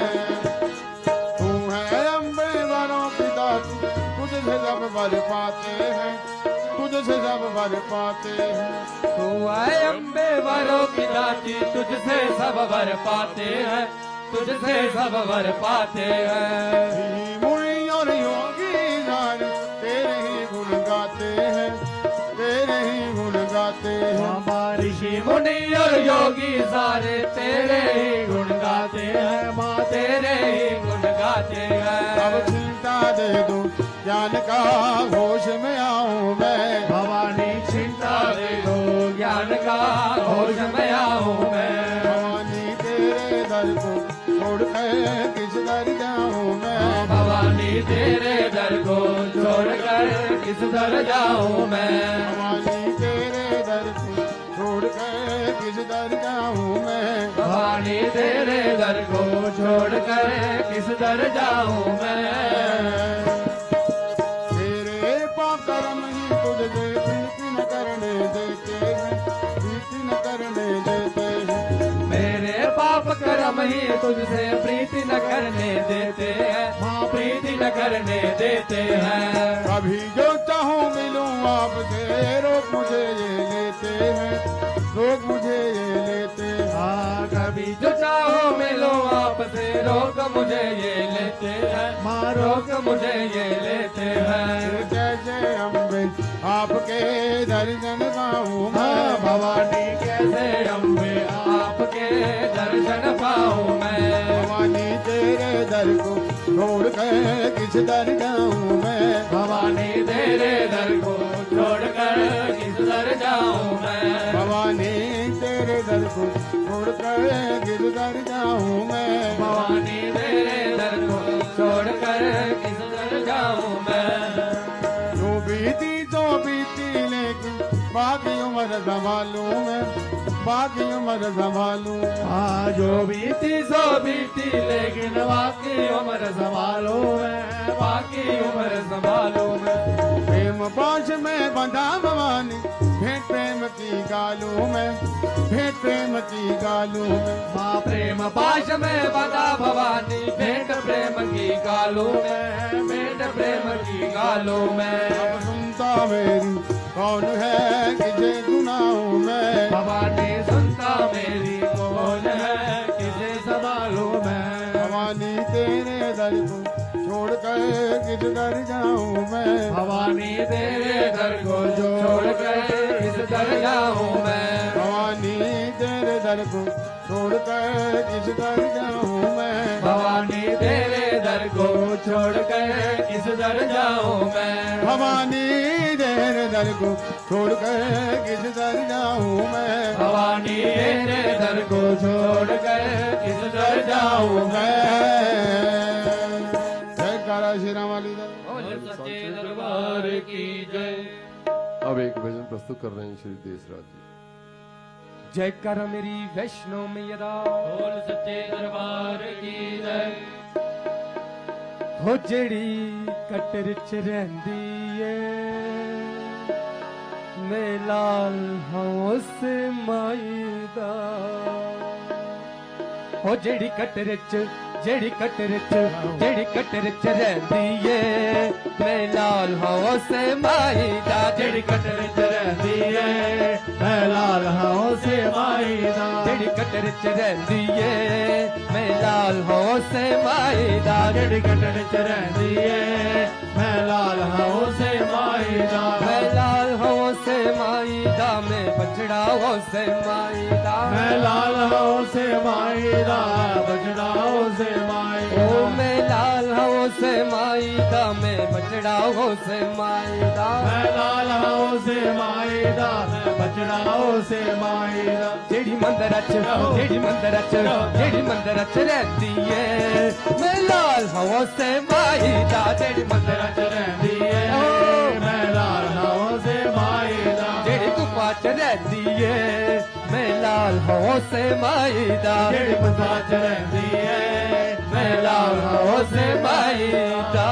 तू है अम्बे वरों की दाती, तुझसे सब वर पाते हैं, तुझसे सब वर पाते हैं। तू है अम्बे वरों की दाती, तुझसे सब वर पाते हैं, तुझसे सब वर पाते हैं। मुनि और योगी नारी तेरे ही गुण गाते हैं, तेरे ही गुण गाते हैं। माँ ऋषि मुनि और योगी सारे तेरे ही गुण गाते हैं, माँ तेरे ही गुण गाते अब हैं। चिंता दे दो ज्ञान का होश में आऊं मैं, भवानी चिंता दे दो ज्ञान का होश में आऊं मैं। भवानी तेरे दर को छोड़ कर किस दर जाऊं मैं, भवानी तेरे दर को छोड़ कर किस दर जाऊं मैं। भवानी तेरे दर को छोड़ कर किस दर जाऊं मैं, भवानी तेरे दर को छोड़ कर किस दर जाऊं मैं। तेरे पाप कर्म ही तुझसे प्रीति न करने देते हैं, प्रीति न करने देते हैं। मेरे पाप कर्म ही तुझसे प्रीति न करने देते हैं, माँ प्रीति न करने देते हैं। कभी जो चाहूं मिलूं आपसे रोक मुझे ये लेते हैं, रोक मुझे ये लेते हैं। हाँ कभी जो चाहो मिलो आपसे रोक मुझे ये लेते हैं, माँ रोक मुझे ये लेते हैं। कैसे अम्बे आपके दर्शन पाऊं हाँ मैं, भवानी कैसे अम्बे आपके दर्शन पाऊं मैं। भवानी तेरे दर को छोड़ कर किस दर जाऊं मैं, भवानी तेरे दर को छोड़ कर किस दर जाऊं मैं। भवानी तेरे दर को छोड़ कर किस दर जाऊं मैं, भवानी तेरे दर को छोड़ कर किस दर जाऊं मैं। जो बीती तो बीती लेकिन बाकी उम्र संभालूं मैं, बाकी उम्र संभालूं। हाँ जो बीती सो बीती लेकिन बाकी उम्र संभालो मैं, बाकी उम्र संभालो मैं। प्रेम पाश में बंधा भवानी भेंट प्रेम की गालूं मैं, भेंट प्रेम की गालूं मैं। माँ प्रेम पाश में बता भवानी भेंट प्रेम की गालो में, भेंट प्रेम की गालो में। अब सुनता मेरी कौन है किसे सुनाऊं मैं, भवानी सुनता मेरी कौन है किसे संभालो मैं। भवानी तेरे दर को छोड़ कर किस दर जाऊं मैं, भवानी तेरे दर को छोड़ कर किस दर जाऊं मैं। भवानी तेरे दर को छोड़ कर किस दर जाऊं मैं, भवानी तेरे दर को छोड़ कर किस दर जाऊं मैं। भवानी तेरे दर को छोड़ कर किस दर जाऊं मैं, भवानी तेरे दर को छोड़ कर किस दर जाऊं मैं। जयकारा श्री राम वाली दर। बोल सच्चे दरबार की जय। अब एक भजन प्रस्तुत कर रहे हैं श्री देशराज जी। जय कर मेरी वैष्णो मैया, बोल सच्चे दरबार की जय। हो जेड़ी कटर च रहिंदी ए मैं लाल हां उस माई दा। हो जेड़ी कटर च जेड़ी कटर च रहिंदी ए मैं लाल हां उस माई दा। जेड़ी कटर च रहिंदी ए मैं लाल हां उस माई दा। जेड़ी कटर कटर च रहंदी है मैं लाल हो से माई दा ਜਿਹੜੀ ਕਟੜ ਚ ਰਹਿੰਦੀ ਏ ਮੈਂ ਲਾਲ ਹਾਂ ਸੇ ਮਾਈ ਦਾ मैं लाल हो से माई दा मैं बछड़ा हो से माई दा ਮੈਂ ਲਾਲ ਹਾਂ ਸੇ ਮਾਈ ਦਾ ਬਜੜਾ ਸੇ ਮਾਈ ओ मैं लाल हो से माई दा मैं बछड़ा हो से माई दा ਮੈਂ ਲਾਲ ਹਾਂ ਸੇ ਮਾਈ ਦਾ ਮੈਂ ਬਜੜਾ ਸੇ ਮਾਈ ਦਾ जेड़ी मंदर च जेड़ी मंदर च रहती है मैं लाल हो से माई दा जेड़ी मंदर ਚ ਰਹਿੰਦੀ ਏ ਮੈਂ ਲਾਲ ਹਾਂ ਸੇ ਮਾਈ ਦਾ जेड़ी गुफा च रहती है मैं लाल हो से माई दा ਜਿਹੜੀ ਗੁਫਾ ਚ ਰਹਿੰਦੀ ਏ ਮੈਂ ਲਾਲ ਹਾਂ ਸੇ माई दा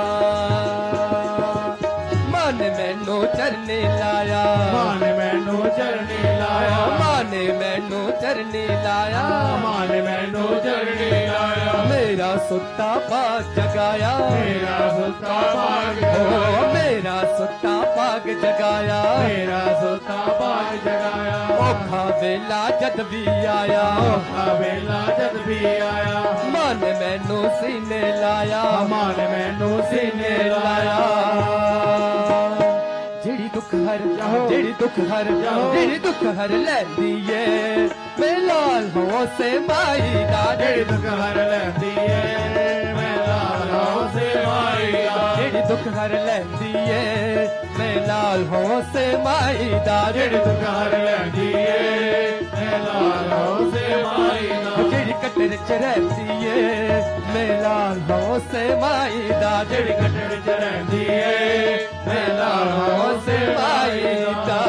मन मैनू चरनी लाया ਮਾਨ ਮੈਨੂੰ ਚਰਨੀ ਲਾਇਆ माने मैनू चरनी लाया ਮਾਨ ਮੈਨੂੰ ਚਰਨੀ ਲਾਇਆ मेरा सुता पाग जगाया ਮੇਰਾ ਸੁੱਤਾ ਭਾਗ ओ मेरा सुता पाग जगाया ਮੇਰਾ ਸੁੱਤਾ ਭਾਗ ਜਗਾਇਆ औखा वेला जद भी आया ਔਖਾ ਵੇਲਾ ਜਦ ਵੀ ਆਇਆ मन मैनू सीने लाया ਮਾਨ ਮੈਨੂੰ ਸੀਨੇ ਲਾਇਆ जेड़ी दुख हर जेड़ी दुख हर लैंदी है मैं लाल हो से माई दा ਜਿਹੜੀ ਦੁੱਖ ਹਰ ਲੈਂਦੀ ਏ ਮੈਂ ਲਾਲ ਹਾਂ ਸੇ ਮਾਈ ਦਾ जेड़ी दुख हर लैंदी है मैं लाल हो से माई दा ਜਿਹੜੀ ਦੁੱਖ ਹਰ ਲੈਂਦੀ ਏ ਮੈਂ ਲਾਲ ਹਾਂ ਸੇ ਮਾਈ ਦਾ जेड़ी कटर च रहती है मैं लाल हो से माई दा ਜਿਹੜੀ ਕਟੜ ਚ ਰਹਿੰਦੀ ਏ ਮੈਂ ਲਾਲ ਹਾਂ ਸੇ ਮਾਈ ਦਾ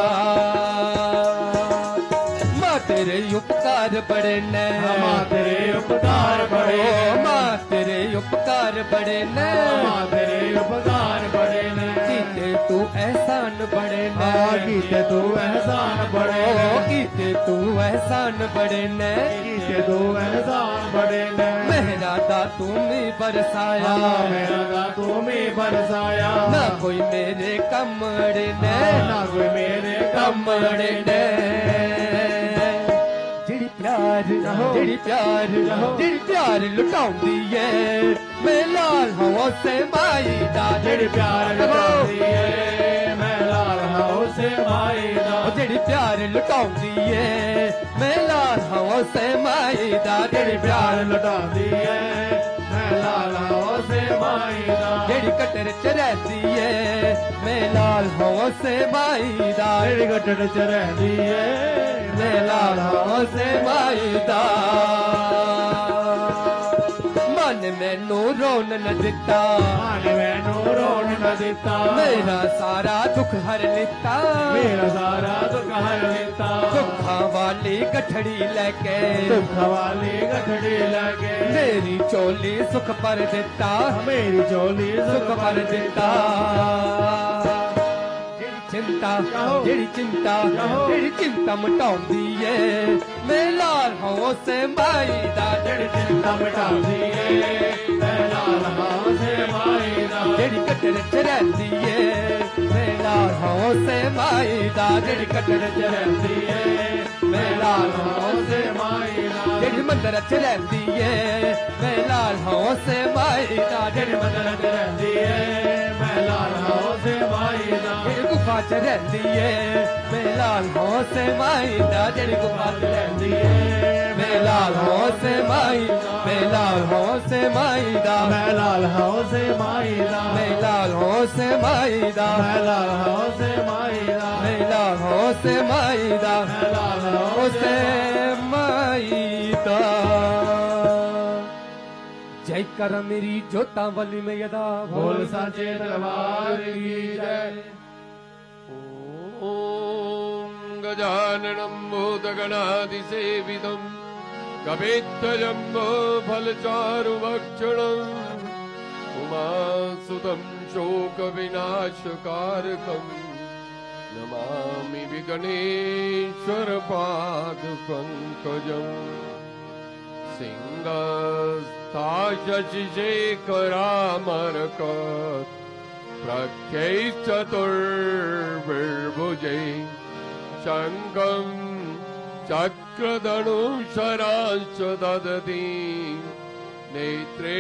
माँ तेरे उपकार बड़े ने ਮਾਂ ਤੇਰੇ ਉਪਕਾਰ ਬੜੇ ਨੇ माँ तेरे उपकार बड़े ने ਮਾਂ ਤੇਰੇ ਉਪਕਾਰ ਬੜੇ ਨੇ कीते तू एहसान बड़े ने ਕੀਤੇ ਤੂੰ ਅਹਿਸਾਨ ਬੜੇ ਨੇ कीते तू एहसान बड़े ने ਕੀਤੇ ਤੂੰ ਅਹਿਸਾਨ ਬੜੇ ਨੇ मेहरा दा तू मी बरसाया ਮੇਰਾ ਦਾ ਤੂੰ ਮੀ ਬਰਸਾਇਆ ना कोई मेरे कमड़े ने ਨਾ ਕੋਈ ਮੇਰੇ ਕੰਮ कमड़े ने जेड़ी प्यार लुटाउंदी है मैं लाल हवा से माई दा ਜਿਹੜੀ ਪਿਆਰ ਲੁਟਾਉਂਦੀ ਏ ਮੈਂ ਲਾਲ ਹਾਂ ਸੇ ਮਾਈ ਦਾ जेड़ी प्यार लुटाउंदी है मैं लाल हवा से माई दा ਜਿਹੜੀ ਪਿਆਰ ਲੁਟਾਉਂਦੀ ਏ ਮੈਂ ਲਾਲ ਹਾਂ ਸੇ ਮਾਈ ਦਾ जेड़ी कटर च रहती है मैं लाल हवा से माई दा ਜਿਹੜੀ ਗੱਟੜ ਚ ਰਹਿੰਦੀ ਏ मैं लाल हवा से माई दा मन मैनू रोन न दिता ਮਾਨ ਮੈਨੂੰ ਰੋਣ ਨਾ ਦਿੱਤਾ मेरा सारा दुख हर लिता ਮੇਰਾ ਸਾਰਾ ਦੁੱਖ ਹਰ ਲਿੱਤਾ दुखा वाली गठड़ी लेके ਦੁੱਖ ਵਾਲੀ ਗੱਠੜੀ ਲੱਗੇ मेरी चोली सुख पर दिता ਮੇਰੀ ਝੋਲੀ सुख पर दिता जेड़ी चिंता मिटाउंदी है मैं लाल हो से माई दा ਜਿਹੜੀ ਚਿੰਤਾ ਮਿਟਾਉਂਦੀ ਏ ਮੈਂ ਲਾਲ ਹਾਂ ਸੇ ਮਾਈ ਦਾ जेड़ी कटर च रहती है मैं लाल हो से माई दा जेड़ी कटर च ਰਹਿੰਦੀ ਏ ਮੈਂ ਲਾਲ ਹਾਂ ਸੇ ਮਾਈ ਦਾ जेड़ी मंदर च रहती है मैं लाल हो से माई दा ਜਿਹੜੀ जेड़ी ਮੰਦਰ ਚ ਰਹਿੰਦੀ ਏ ਮੈਂ ਲਾਲ ਹਾਂ ਸੇ ਮਾਈ ਦਾ जेड़ी गुफा च रहती है मैं लाल हो से माई दा जेड़ी गुफा च रहती है मैं लाल हो से माई मैं लाल हो से माई दा ਮੈਂ ਲਾਲ ਹਾਂ ਸੇ ਮਾਈ ਦਾ मैं लाल हो से माई दा ਮੈਂ ਲਾਲ ਹਾਂ ਸੇ ਮਾਈ ਦਾ मैं लाल हो से माई दा ਮੈਂ ਲਾਲ हो ਹਾਂ से माई दा जय कर मेरी जोता वाली में यदा ਬੋਲ ਸਾਚੇ ਦਰਬਾਰ ਕੀ ਜੈ ॐ गजाननं भूतगणादिसेवितं कपित्थजम्बो फलचारुभक्षणम् उमासुतं शोकविनाशकारकम् नमामि विघ्नेश्वरपादपङ्कजम् सिंहस्थाशशिशेखरामरकत् प्रख्यैश्चतुर्विर्भुजै शङ्खम् चक्रधनुषरांश ददति नेत्रे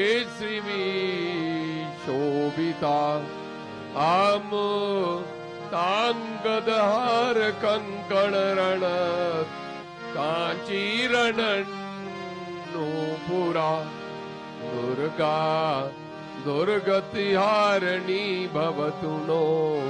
श्रीविशोभिता आम तांगदहार कंकणरण कांचीरणन्नूपुरा दुर्गा दुर्गतिहारिणी भवतु नो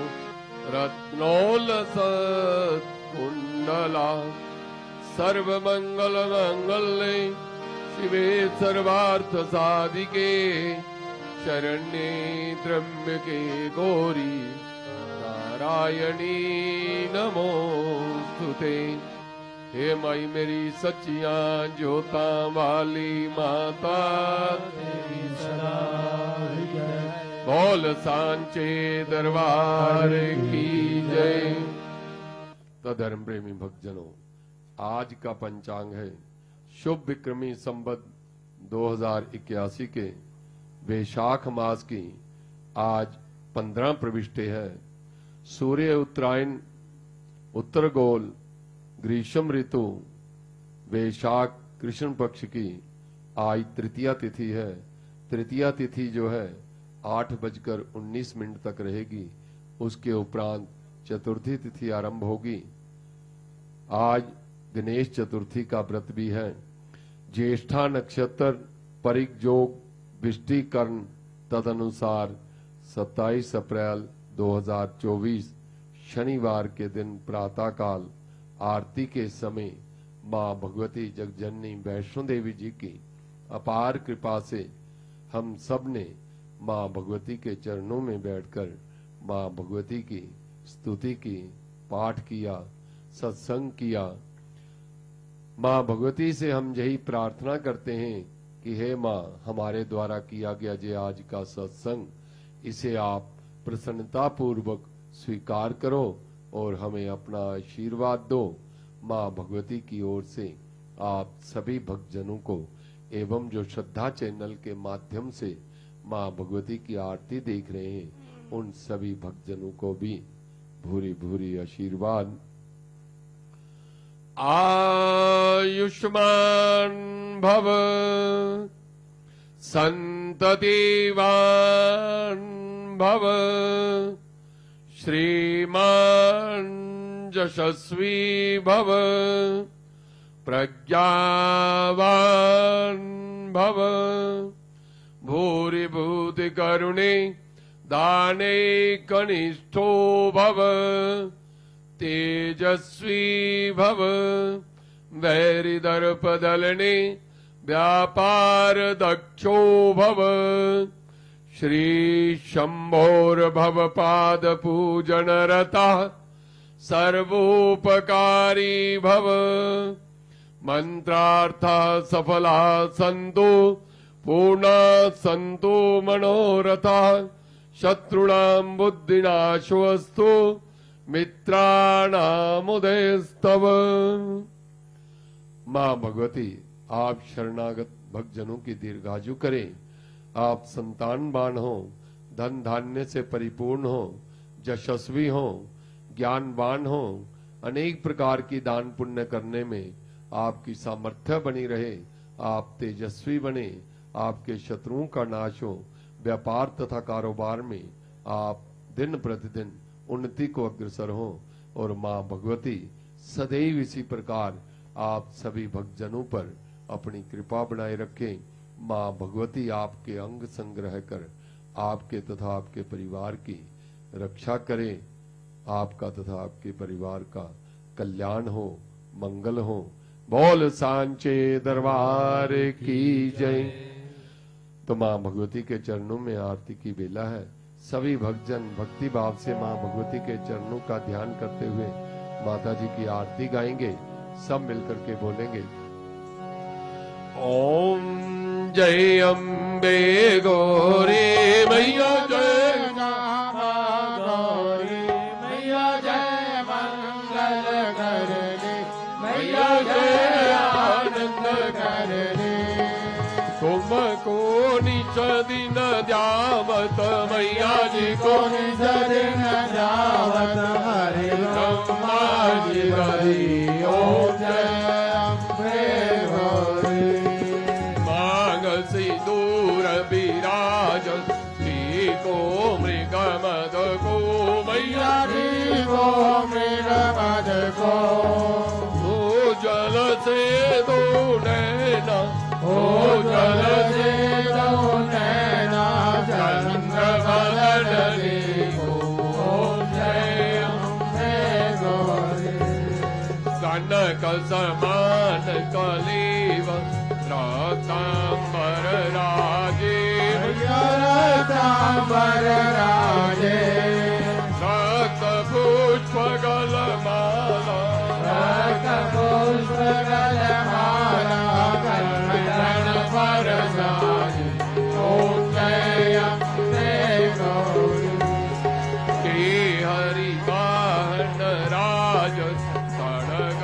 रत्नोलसत्कुण्डला सर्वमंगल मंगले शिवे सर्वार्थ साधिके शरण्ये त्र्यंबके गौरी नारायणी नमोस्तुते। हे माई मेरी सच्चियां ज्योता वाली माता तेरी सदा जय। बोल सांचे दरबार की जय। तो धर्म प्रेमी भक्तजनों, आज का पंचांग है शुभ विक्रमी संवत 2081 के वैशाख मास की आज 15 प्रविष्टे है। सूर्य उत्तरायण उत्तर गोल ग्रीष्म ऋतु वैशाख कृष्ण पक्ष की आज तृतीया तिथि है। तृतीया तिथि जो है 8:19 तक रहेगी। उसके उपरांत चतुर्थी तिथि आरंभ होगी। आज गणेश चतुर्थी का व्रत भी है। ज्येष्ठा नक्षत्र परिक जोग विष्टि कर्ण तदनुसार 27 अप्रैल 2024 शनिवार के दिन प्रातःकाल आरती के समय मां भगवती जगजननी वैष्णो देवी जी की अपार कृपा से हम सब ने मां भगवती के चरणों में बैठकर मां भगवती की स्तुति की, पाठ किया, सत्संग किया। मां भगवती से हम यही प्रार्थना करते हैं कि हे मां, हमारे द्वारा किया गया जो आज का सत्संग, इसे आप प्रसन्नता पूर्वक स्वीकार करो और हमें अपना आशीर्वाद दो। मां भगवती की ओर से आप सभी भक्तजनों को एवं जो श्रद्धा चैनल के माध्यम से मां भगवती की आरती देख रहे हैं, उन सभी भक्तजनों को भी भूरी भूरी आशीर्वाद। आयुष्मान भव संततिवान भव श्रीमान यशस्वी भव प्रज्ञावान भव भूरि भूति करुणे दाने कनिष्ठो भव तेजस्वी भव वैरिदर्पदलने व्यापार दक्षो भव श्री शंभोर्भव पाद पूजन रता सर्वोपकारी भव मंत्रार्था सफला संतो पूर्णा संतो मनोरथा शत्रुणां बुद्धिनाशोऽस्तु मित्राणामुदयस्तव। मां भगवती आप शरणागत भक्तजनों की दीर्घायु करें। आप संतानवान हो, धन धान्य से परिपूर्ण हो, यशस्वी हो, ज्ञानवान हो, अनेक प्रकार की दान पुण्य करने में आपकी सामर्थ्य बनी रहे। आप तेजस्वी बने, आपके शत्रुओं का नाश हो, व्यापार तथा कारोबार में आप दिन प्रतिदिन उन्नति को अग्रसर हो और मां भगवती सदैव इसी प्रकार आप सभी भक्तजनों पर अपनी कृपा बनाए रखें। मां भगवती आपके अंग संग्रह कर आपके तथा आपके परिवार की रक्षा करे। आपका तथा आपके परिवार का कल्याण हो, मंगल हो। बोल सांचे दरबार की जय। तो मां भगवती के चरणों में आरती की बेला है। सभी भक्तजन भक्ति भाव से मां भगवती के चरणों का ध्यान करते हुए माता जी की आरती गाएंगे। सब मिलकर के बोलेंगे ओम जय अम्बे गौरी मैया जय गौरी मैया जय मंगल करनी मैया जय आनंद करनी तुमको निषदिन जावत मैया जी को निषदिन जावत हरि ब्रह्मा जी हरि ओम जय कनक समान कलेव रतांबर राजे रतांबर राजे रक्त पुष्प गलमाला रक्त पुष्प गलमाला कंठन पर साजे ओम जय अम्बे गौरी के हरि वाहन राज खड़ग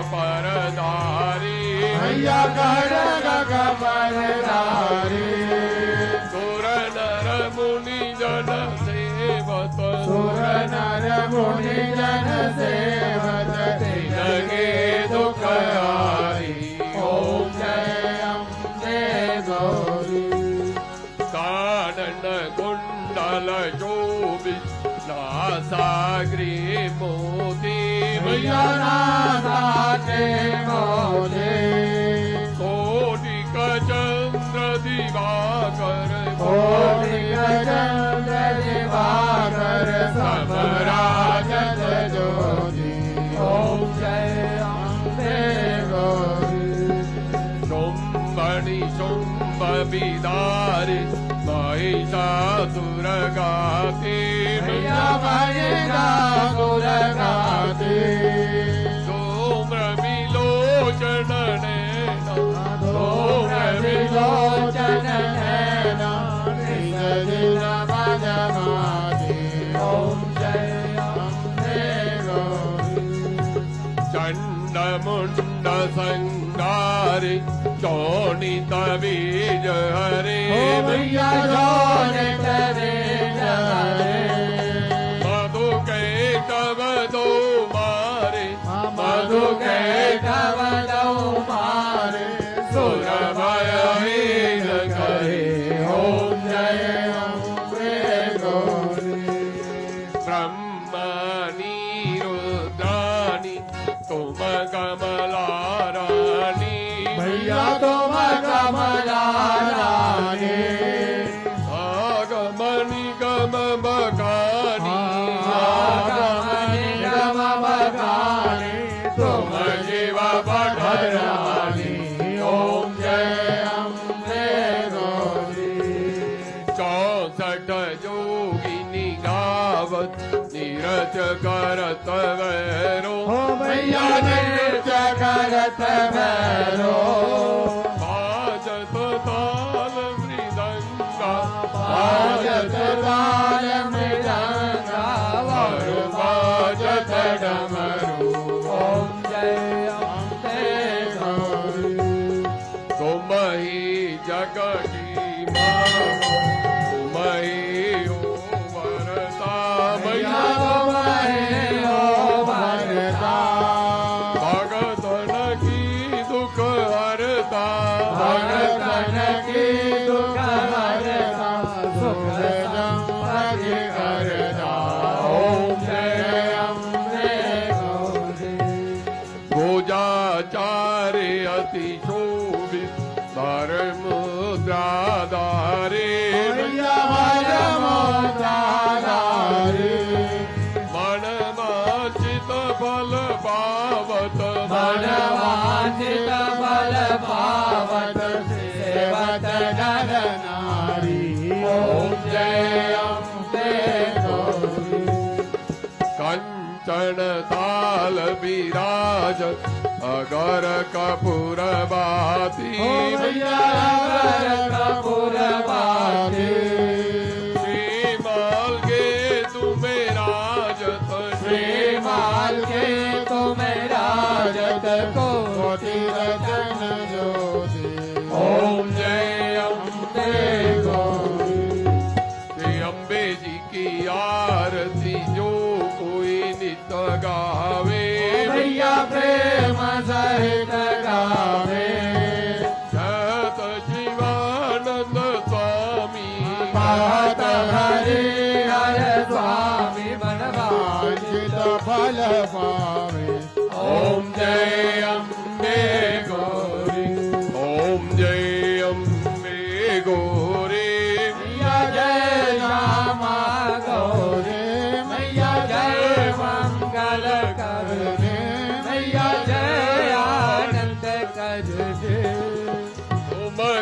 कपरधारी भैया खड़ग कपरधारी सुर नर मुनि जन सेवत सुर नर मुनि जन सेवत तिनके दुख हारी ओम जय अम्बे गौरी कानन कुंडल शोभित नासाग्रे मोती भैया नासा के मोती कोटिक चंद्र दिवाकर कोटिक चंद्र दिवाकर समराजत ज्योति ओम जय अम्बे गौरी शुंभणि शुंभ विदारि महिषासुर गाते भैया महिषासुर गाते धूम्र विलोचन नैना धूम्र विलोचन नैना निज दिन भजमाते ओम जय अम्बे गौरी चंड मुंड संगारि चोणित बीज हरे भैया चोणित बीज हरे मधु के कब दो मारे मधु के कब दो मारे सुर भयहीन करे ओम जय अम्बे गौरी ब्रह्मणि रुद्राणि तुम कमलारानी भैया तुम कमला रानी आगमनि गम बगानी आगमनि गम बगानी तुम जीव बढ़रानी ओम जय अम्बे गौरी 64 जोगिनी गावत नीरज करत वैरो भैया नृत्य करत भैरो बाजत ताल मृदंगा बाजत ताल मृदंगा वर बाजत डमरू ओम जय अम्बे गौरी तुम ही जग की माँ तुम ही हो वरता भैया तुम ही हो भरता भगतन की दुख हरता भगतन की दुख हरता सुख संपत्ति हरता ओम जय अम्बे गौरी पूजाचार्य अति शोभित धर्मुद्राधारे भैया भजमोदारी मनवांचित फल पावत मनवांचित बल पावत सेवत नर नारी ओम जय अम्बे गौरी कंचन ताल विराज अगर कपूर बाती भैया कपूर बाती श्रीमाल के तुम्हें राजत श्रीमाल के तुम्हें राजत कोटि रतन ज्योति ओम जय अम्बे गौरी श्री अम्बे जी की आरती जो कोई नित गावे भैया प्रेम सहित गावे जत जीवानंद स्वामी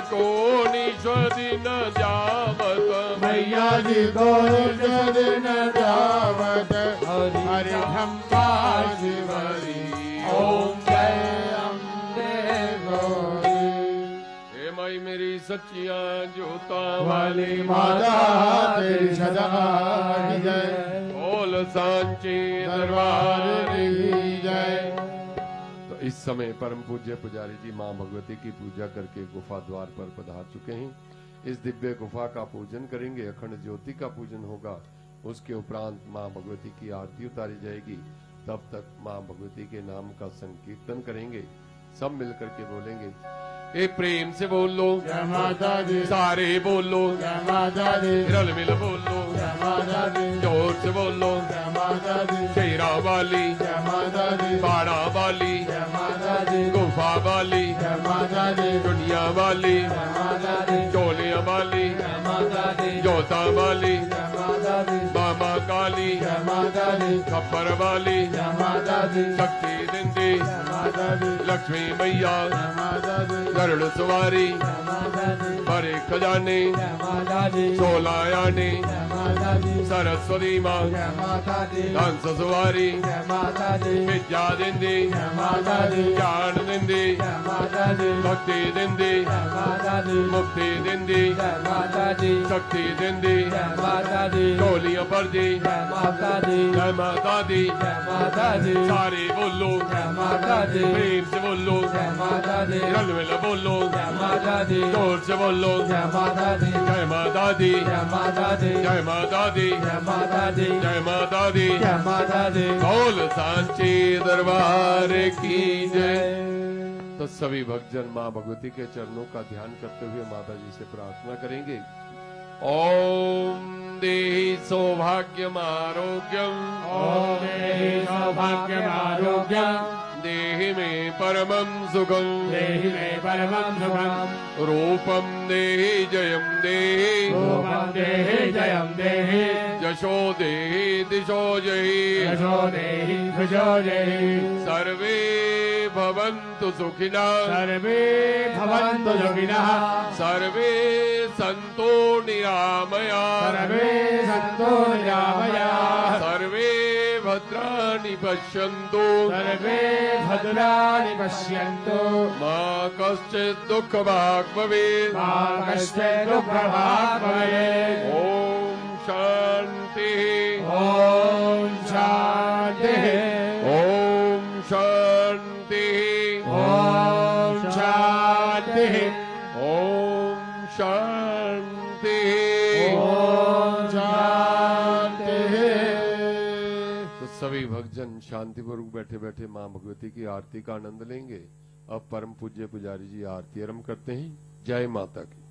को निश्वदी न जावत मैया जी को निश्वदी न जावत हरि ब्रह्मा शिवरी ओम जय अम्बे गौरी। हे माई मेरी सच्चिया जोता वाली माता तेरी सदा की जय। बोल सांची दरबार की जय। तो इस समय परम पूज्य पुजारी जी मां भगवती की पूजा करके गुफा द्वार पर पधार चुके हैं। इस दिव्य गुफा का पूजन करेंगे, अखंड ज्योति का पूजन होगा। उसके उपरांत मां भगवती की आरती उतारी जाएगी। तब तक मां भगवती के नाम का संकीर्तन करेंगे। सब मिलकर के बोलेंगे, ए प्रेम से बोल लो जय माता दी। सारे बोल लो जय माता दी। रल मिल बोल लो जय माता दी। जोर से बोल लो जय माता दी। शेरा वाली जय माता दी। बाड़ा वाली जय माता दी। गुफा वाली जय माता दी। दुनिया वाली जय माता दी। चोलिया वाली जय माता दी। जोता वाली जय माता दी। मामा काली जय माता दी। खप्पर वाली जय माता दी। शक्ति दिंदी जय माता दी। लक्ष्मी मैया जय माता दी। गरुड़ सवारी जय माता दी। बड़े खजाने जय माता दी। 16 आने जय माता दी। सरस्वती माँ जय माता दी। हंस सवारी जय माता दी। विद्या दिंदी जय माता दी। ज्ञान दिंदी जय माता दी। भक्ति दिंदी जय माता दी। मुक्ति दिंदी जय माता दी। शक्ति दिंदी जय माता दी। चोलियां पर दी जय माता दी। जय माता दी जय माता दी। सारे बोलो जय माता दी। प्रेम से बोलो जय माता दी। रल मिल बोलो जय माता दी। जोर से बोलो जय माता दी। जय माता दी जय माता दी। जय माता दी जय माता दी। जय माता दी जय माता दी। बोल सांची दरबार की जय। तो सभी भक्तजन मां भगवती के चरणों का ध्यान करते हुए माता जी से प्रार्थना करेंगे। ओम देहि सौभाग्यम आरोग्यम ओम देहि सौभाग्यम आरोग्यम। देहि मे परमं सुखम देहि मे परमं सुखम। रूपम देहि जयम देहि रूपं देहि जयं देहि। यशो देहि दिशो जहि यशो देहि यशो देहि। सर्वे भवन्तु सुखिनः सर्वे भवन्तु सुखिनः। सर्वे सन्तो निरामयाः सर्वे सन्तो निरामयाः। सर्वे भद्राणि पश्यन्तु सर्वे भद्राणि पश्यन्तु। मा कश्चित् दुःखभाग् भवेत्। मा कश्चित् दुःखभाग् भवेत्। ॐ शान्तिः ॐ शान्तिः। ॐ शान्तिः ॐ शान्तिः। ॐ शान्तिः ॐ शान्तिः। तो सभी भक्तजन शांतिपूर्वक बैठे बैठे मां भगवती की आरती का आनंद लेंगे। अब परम पूज्य पुजारी जी आरती आरंभ करते हैं। जय माता की।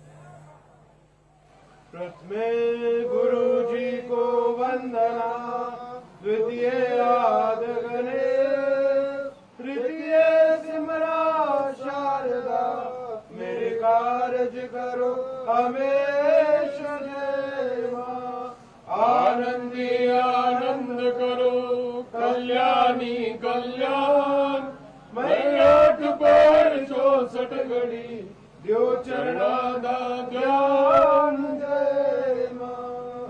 प्रथमे गुरु जी को वंदना, द्वितीय आद गणेश, तृतीय सिमरा शारदा। मेरे कारज करो हमेशा जय मां। आनंदी आनंद करो, कल्याणी कल्याण। मैं 8 बार 64 घड़ी द्यो चरणा दा ध्यान। जय मां।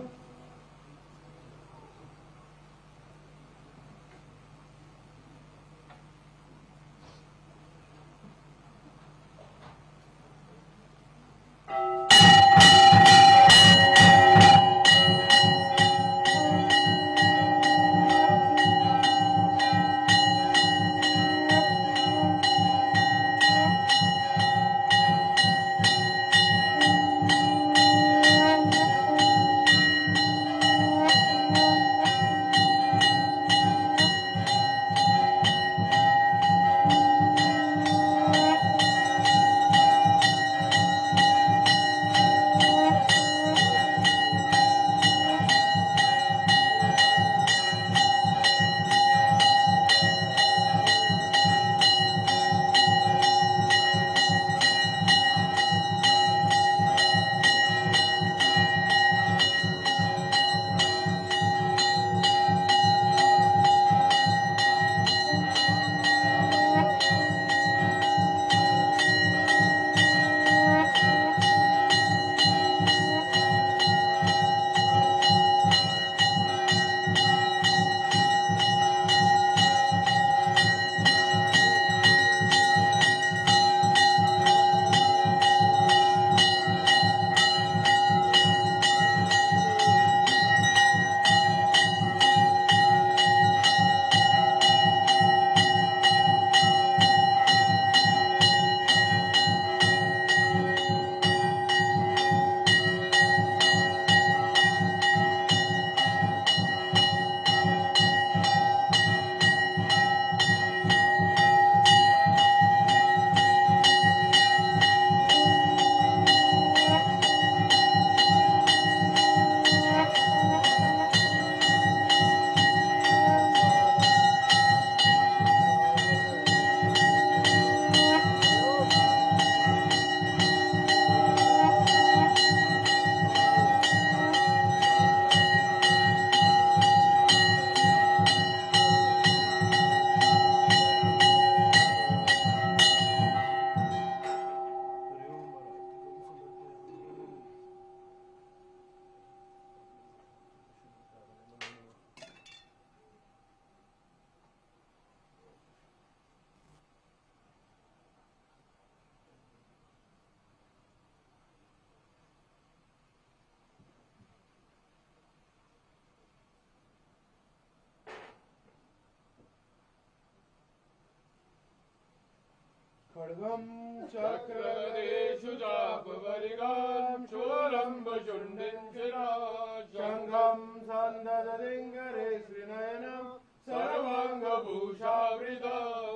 खड्गं चक्रगदेषु चापवरिगां शूलम्बशुण्डिं शिरा शङ्खं सन्दददिङ्गरे श्रीनयनं सर्वाङ्गभूषावृतां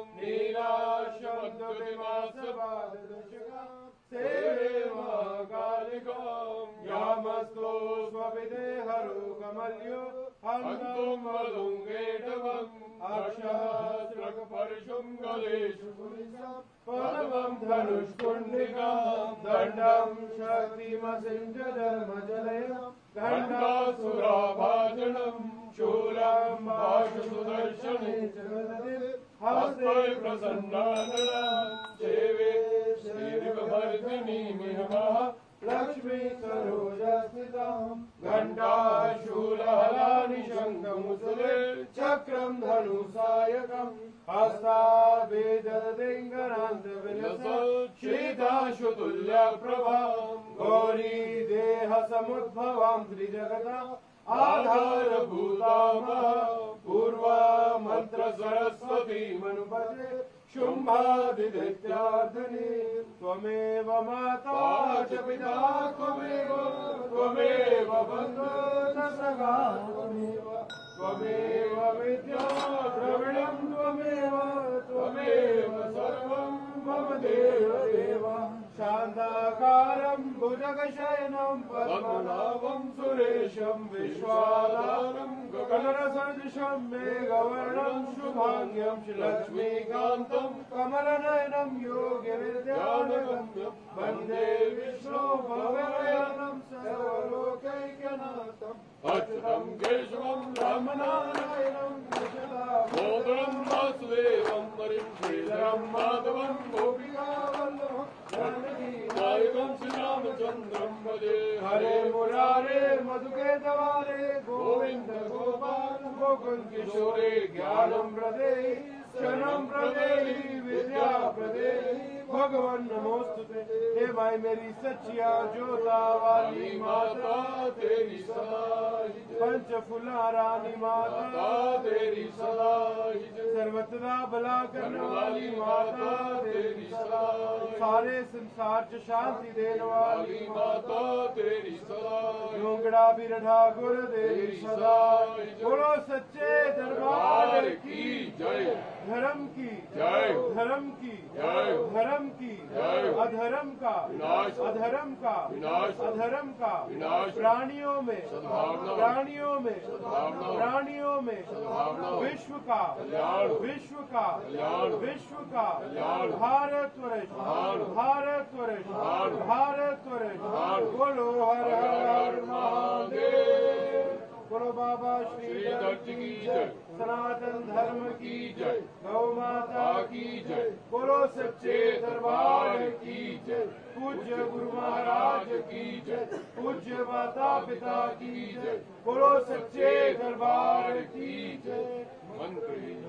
नीलाश्वमद्युतिमासपाददशकां सेवे महाकालिकां यामस्तो स्वविदे हरो कमल्यो हन्तुं मधुङ्गेटवम् अक्षस्रकपर्शुं गलेषु पदमं धनुष्कुण्डिकां दण्डं शक्तिमसिञ्चधर्मजलयं घण्टासुराभाजनं शूलं भाषसुदर्शने हस्ते प्रसन्नाननं सेवे श्रीर्विवर्धिनीमिहमः लक्ष्मी सरोजस्थितां घण्टाशूलहलानि शङ्खमुसले चक्रं धनुसायकं हस्ताभेददिङ्गरान्तविलसौ शीताशुतुल्यप्रभां गौरी देहसमुद्भवां त्रिजगता आधारभूतामः पूर्वा मन्त्रसरस्वतीमनुपदे शुम्भादिदैत्यार्धने त्वमेव माता च पिता त्वमेव बन्धो च सखा त्वमेव विद्या द्रविणं त्वमेव सर्वं मम देव शान्ताकारं भुजगशयनं पद्मनाभं सुरेशं विश्वाधारं गगनसदृशं मेघवर्णं शुभाङ्ग्यं लक्ष्मीकान्तं कमलनयनं योगिविद्यानगम्यं वन्दे विष्णु भवनयनं सर्वलोकैकनाथम् अच्युतं केशवं रामनारायणं गोकुलं वासुदेवं हरिं श्रीधरं माधवं गोपिकावल्लभं नायकं श्रीरामचन्द्रं भजे हरे मुरारे मधुकेतवारे गोविन्द गोपाल गोकुल किशोरे ज्ञानं प्रदेहि क्षणं प्रदेहि विद्या प्रदेहि भगवान नमोस्तुते। हे भाई मेरी सच्चिया जोता वाली माता तेरी सदा पंच फुला रानी माता तेरी सदा सर्वत्र भला करने वाली माता तेरी सदा सारे संसार च शांति देने वाली माता तेरी सदा योगड़ा भी ठाकुर तेरी सदा बोलो सच्चे दरबार की जय धर्म की जय धर्म की जय धर्म की जय अधर्म का विनाश अधर्म का विनाश अधर्म का विनाश प्राणियों में सद्भावना प्राणियों में सद्भावना प्राणियों में सद्भावना विश्व का कल्याण विश्व का कल्याण विश्व का कल्याण भारत वर्ष महान भारत वर्ष महान भारत वर्ष महान बोलो हर हर महादेव बोलो बाबा श्री श्रीधर जी की जय सनातन धर्म की जय गौ माता की जय बोलो सच्चे दरबार की जय पूज्य गुरु महाराज की जय पूज्य माता पिता की जय बोलो सच्चे दरबार की जय मंत्र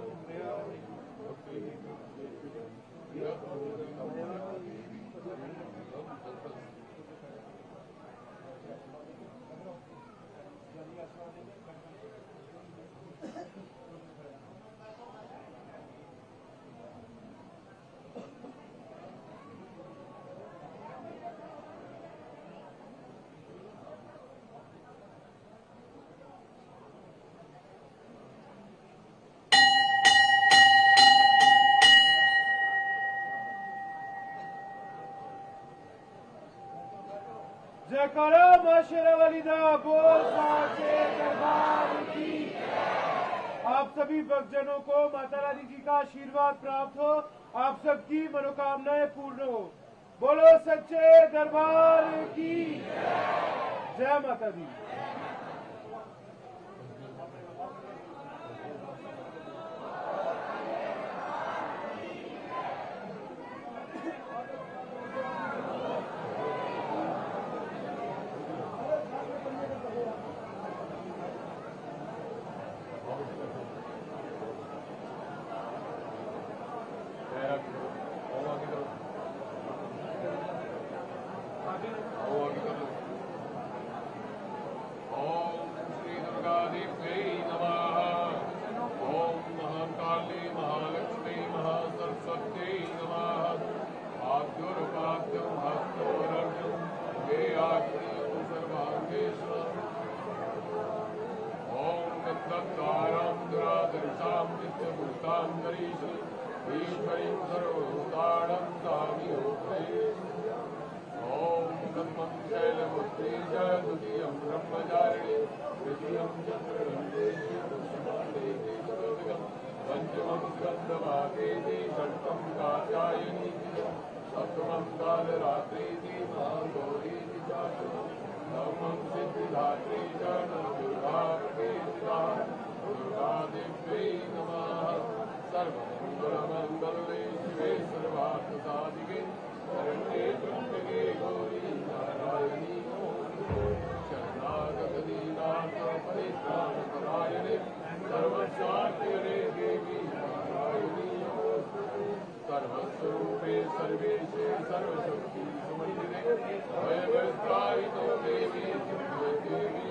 जयकारा मां शेरावालीदा बोल साचे दरबार की। आप सभी भक्तजनों को माता रानी जी का आशीर्वाद प्राप्त हो, आप सबकी मनोकामनाएं पूर्ण हो। बोलो सच्चे दरबार की जय माता दी। ईश्वरीं सर्वभूतानां स्वामियोक्ते ॐ ब्रह्मं शैलपुत्री च द्वितीयं ब्रह्मचारिणी तृतीयं चन्द्रगन्धेति पंचमं स्कन्दभागेति षष्ठं कात्यायनी सप्तमं कालरात्रीति महागौरीति चाष्टमं नवमं सिद्धिदात्री च दुर्गाप्रकीर्तिता दुर्गादेव्यै नमः सर्वमङ्गलमङ्गले शिवे सर्वार्थसाधिके शरण्ये त्र्यम्बके गौरी नारायणी शरणागतदीनाथ परित्राणपरायणे सर्वशान्तिरे देवी नारायणी सर्वस्वरूपे सर्वेशे सर्वशक्ति सुमन्दिरे भयभयत्रायितो देवी देवी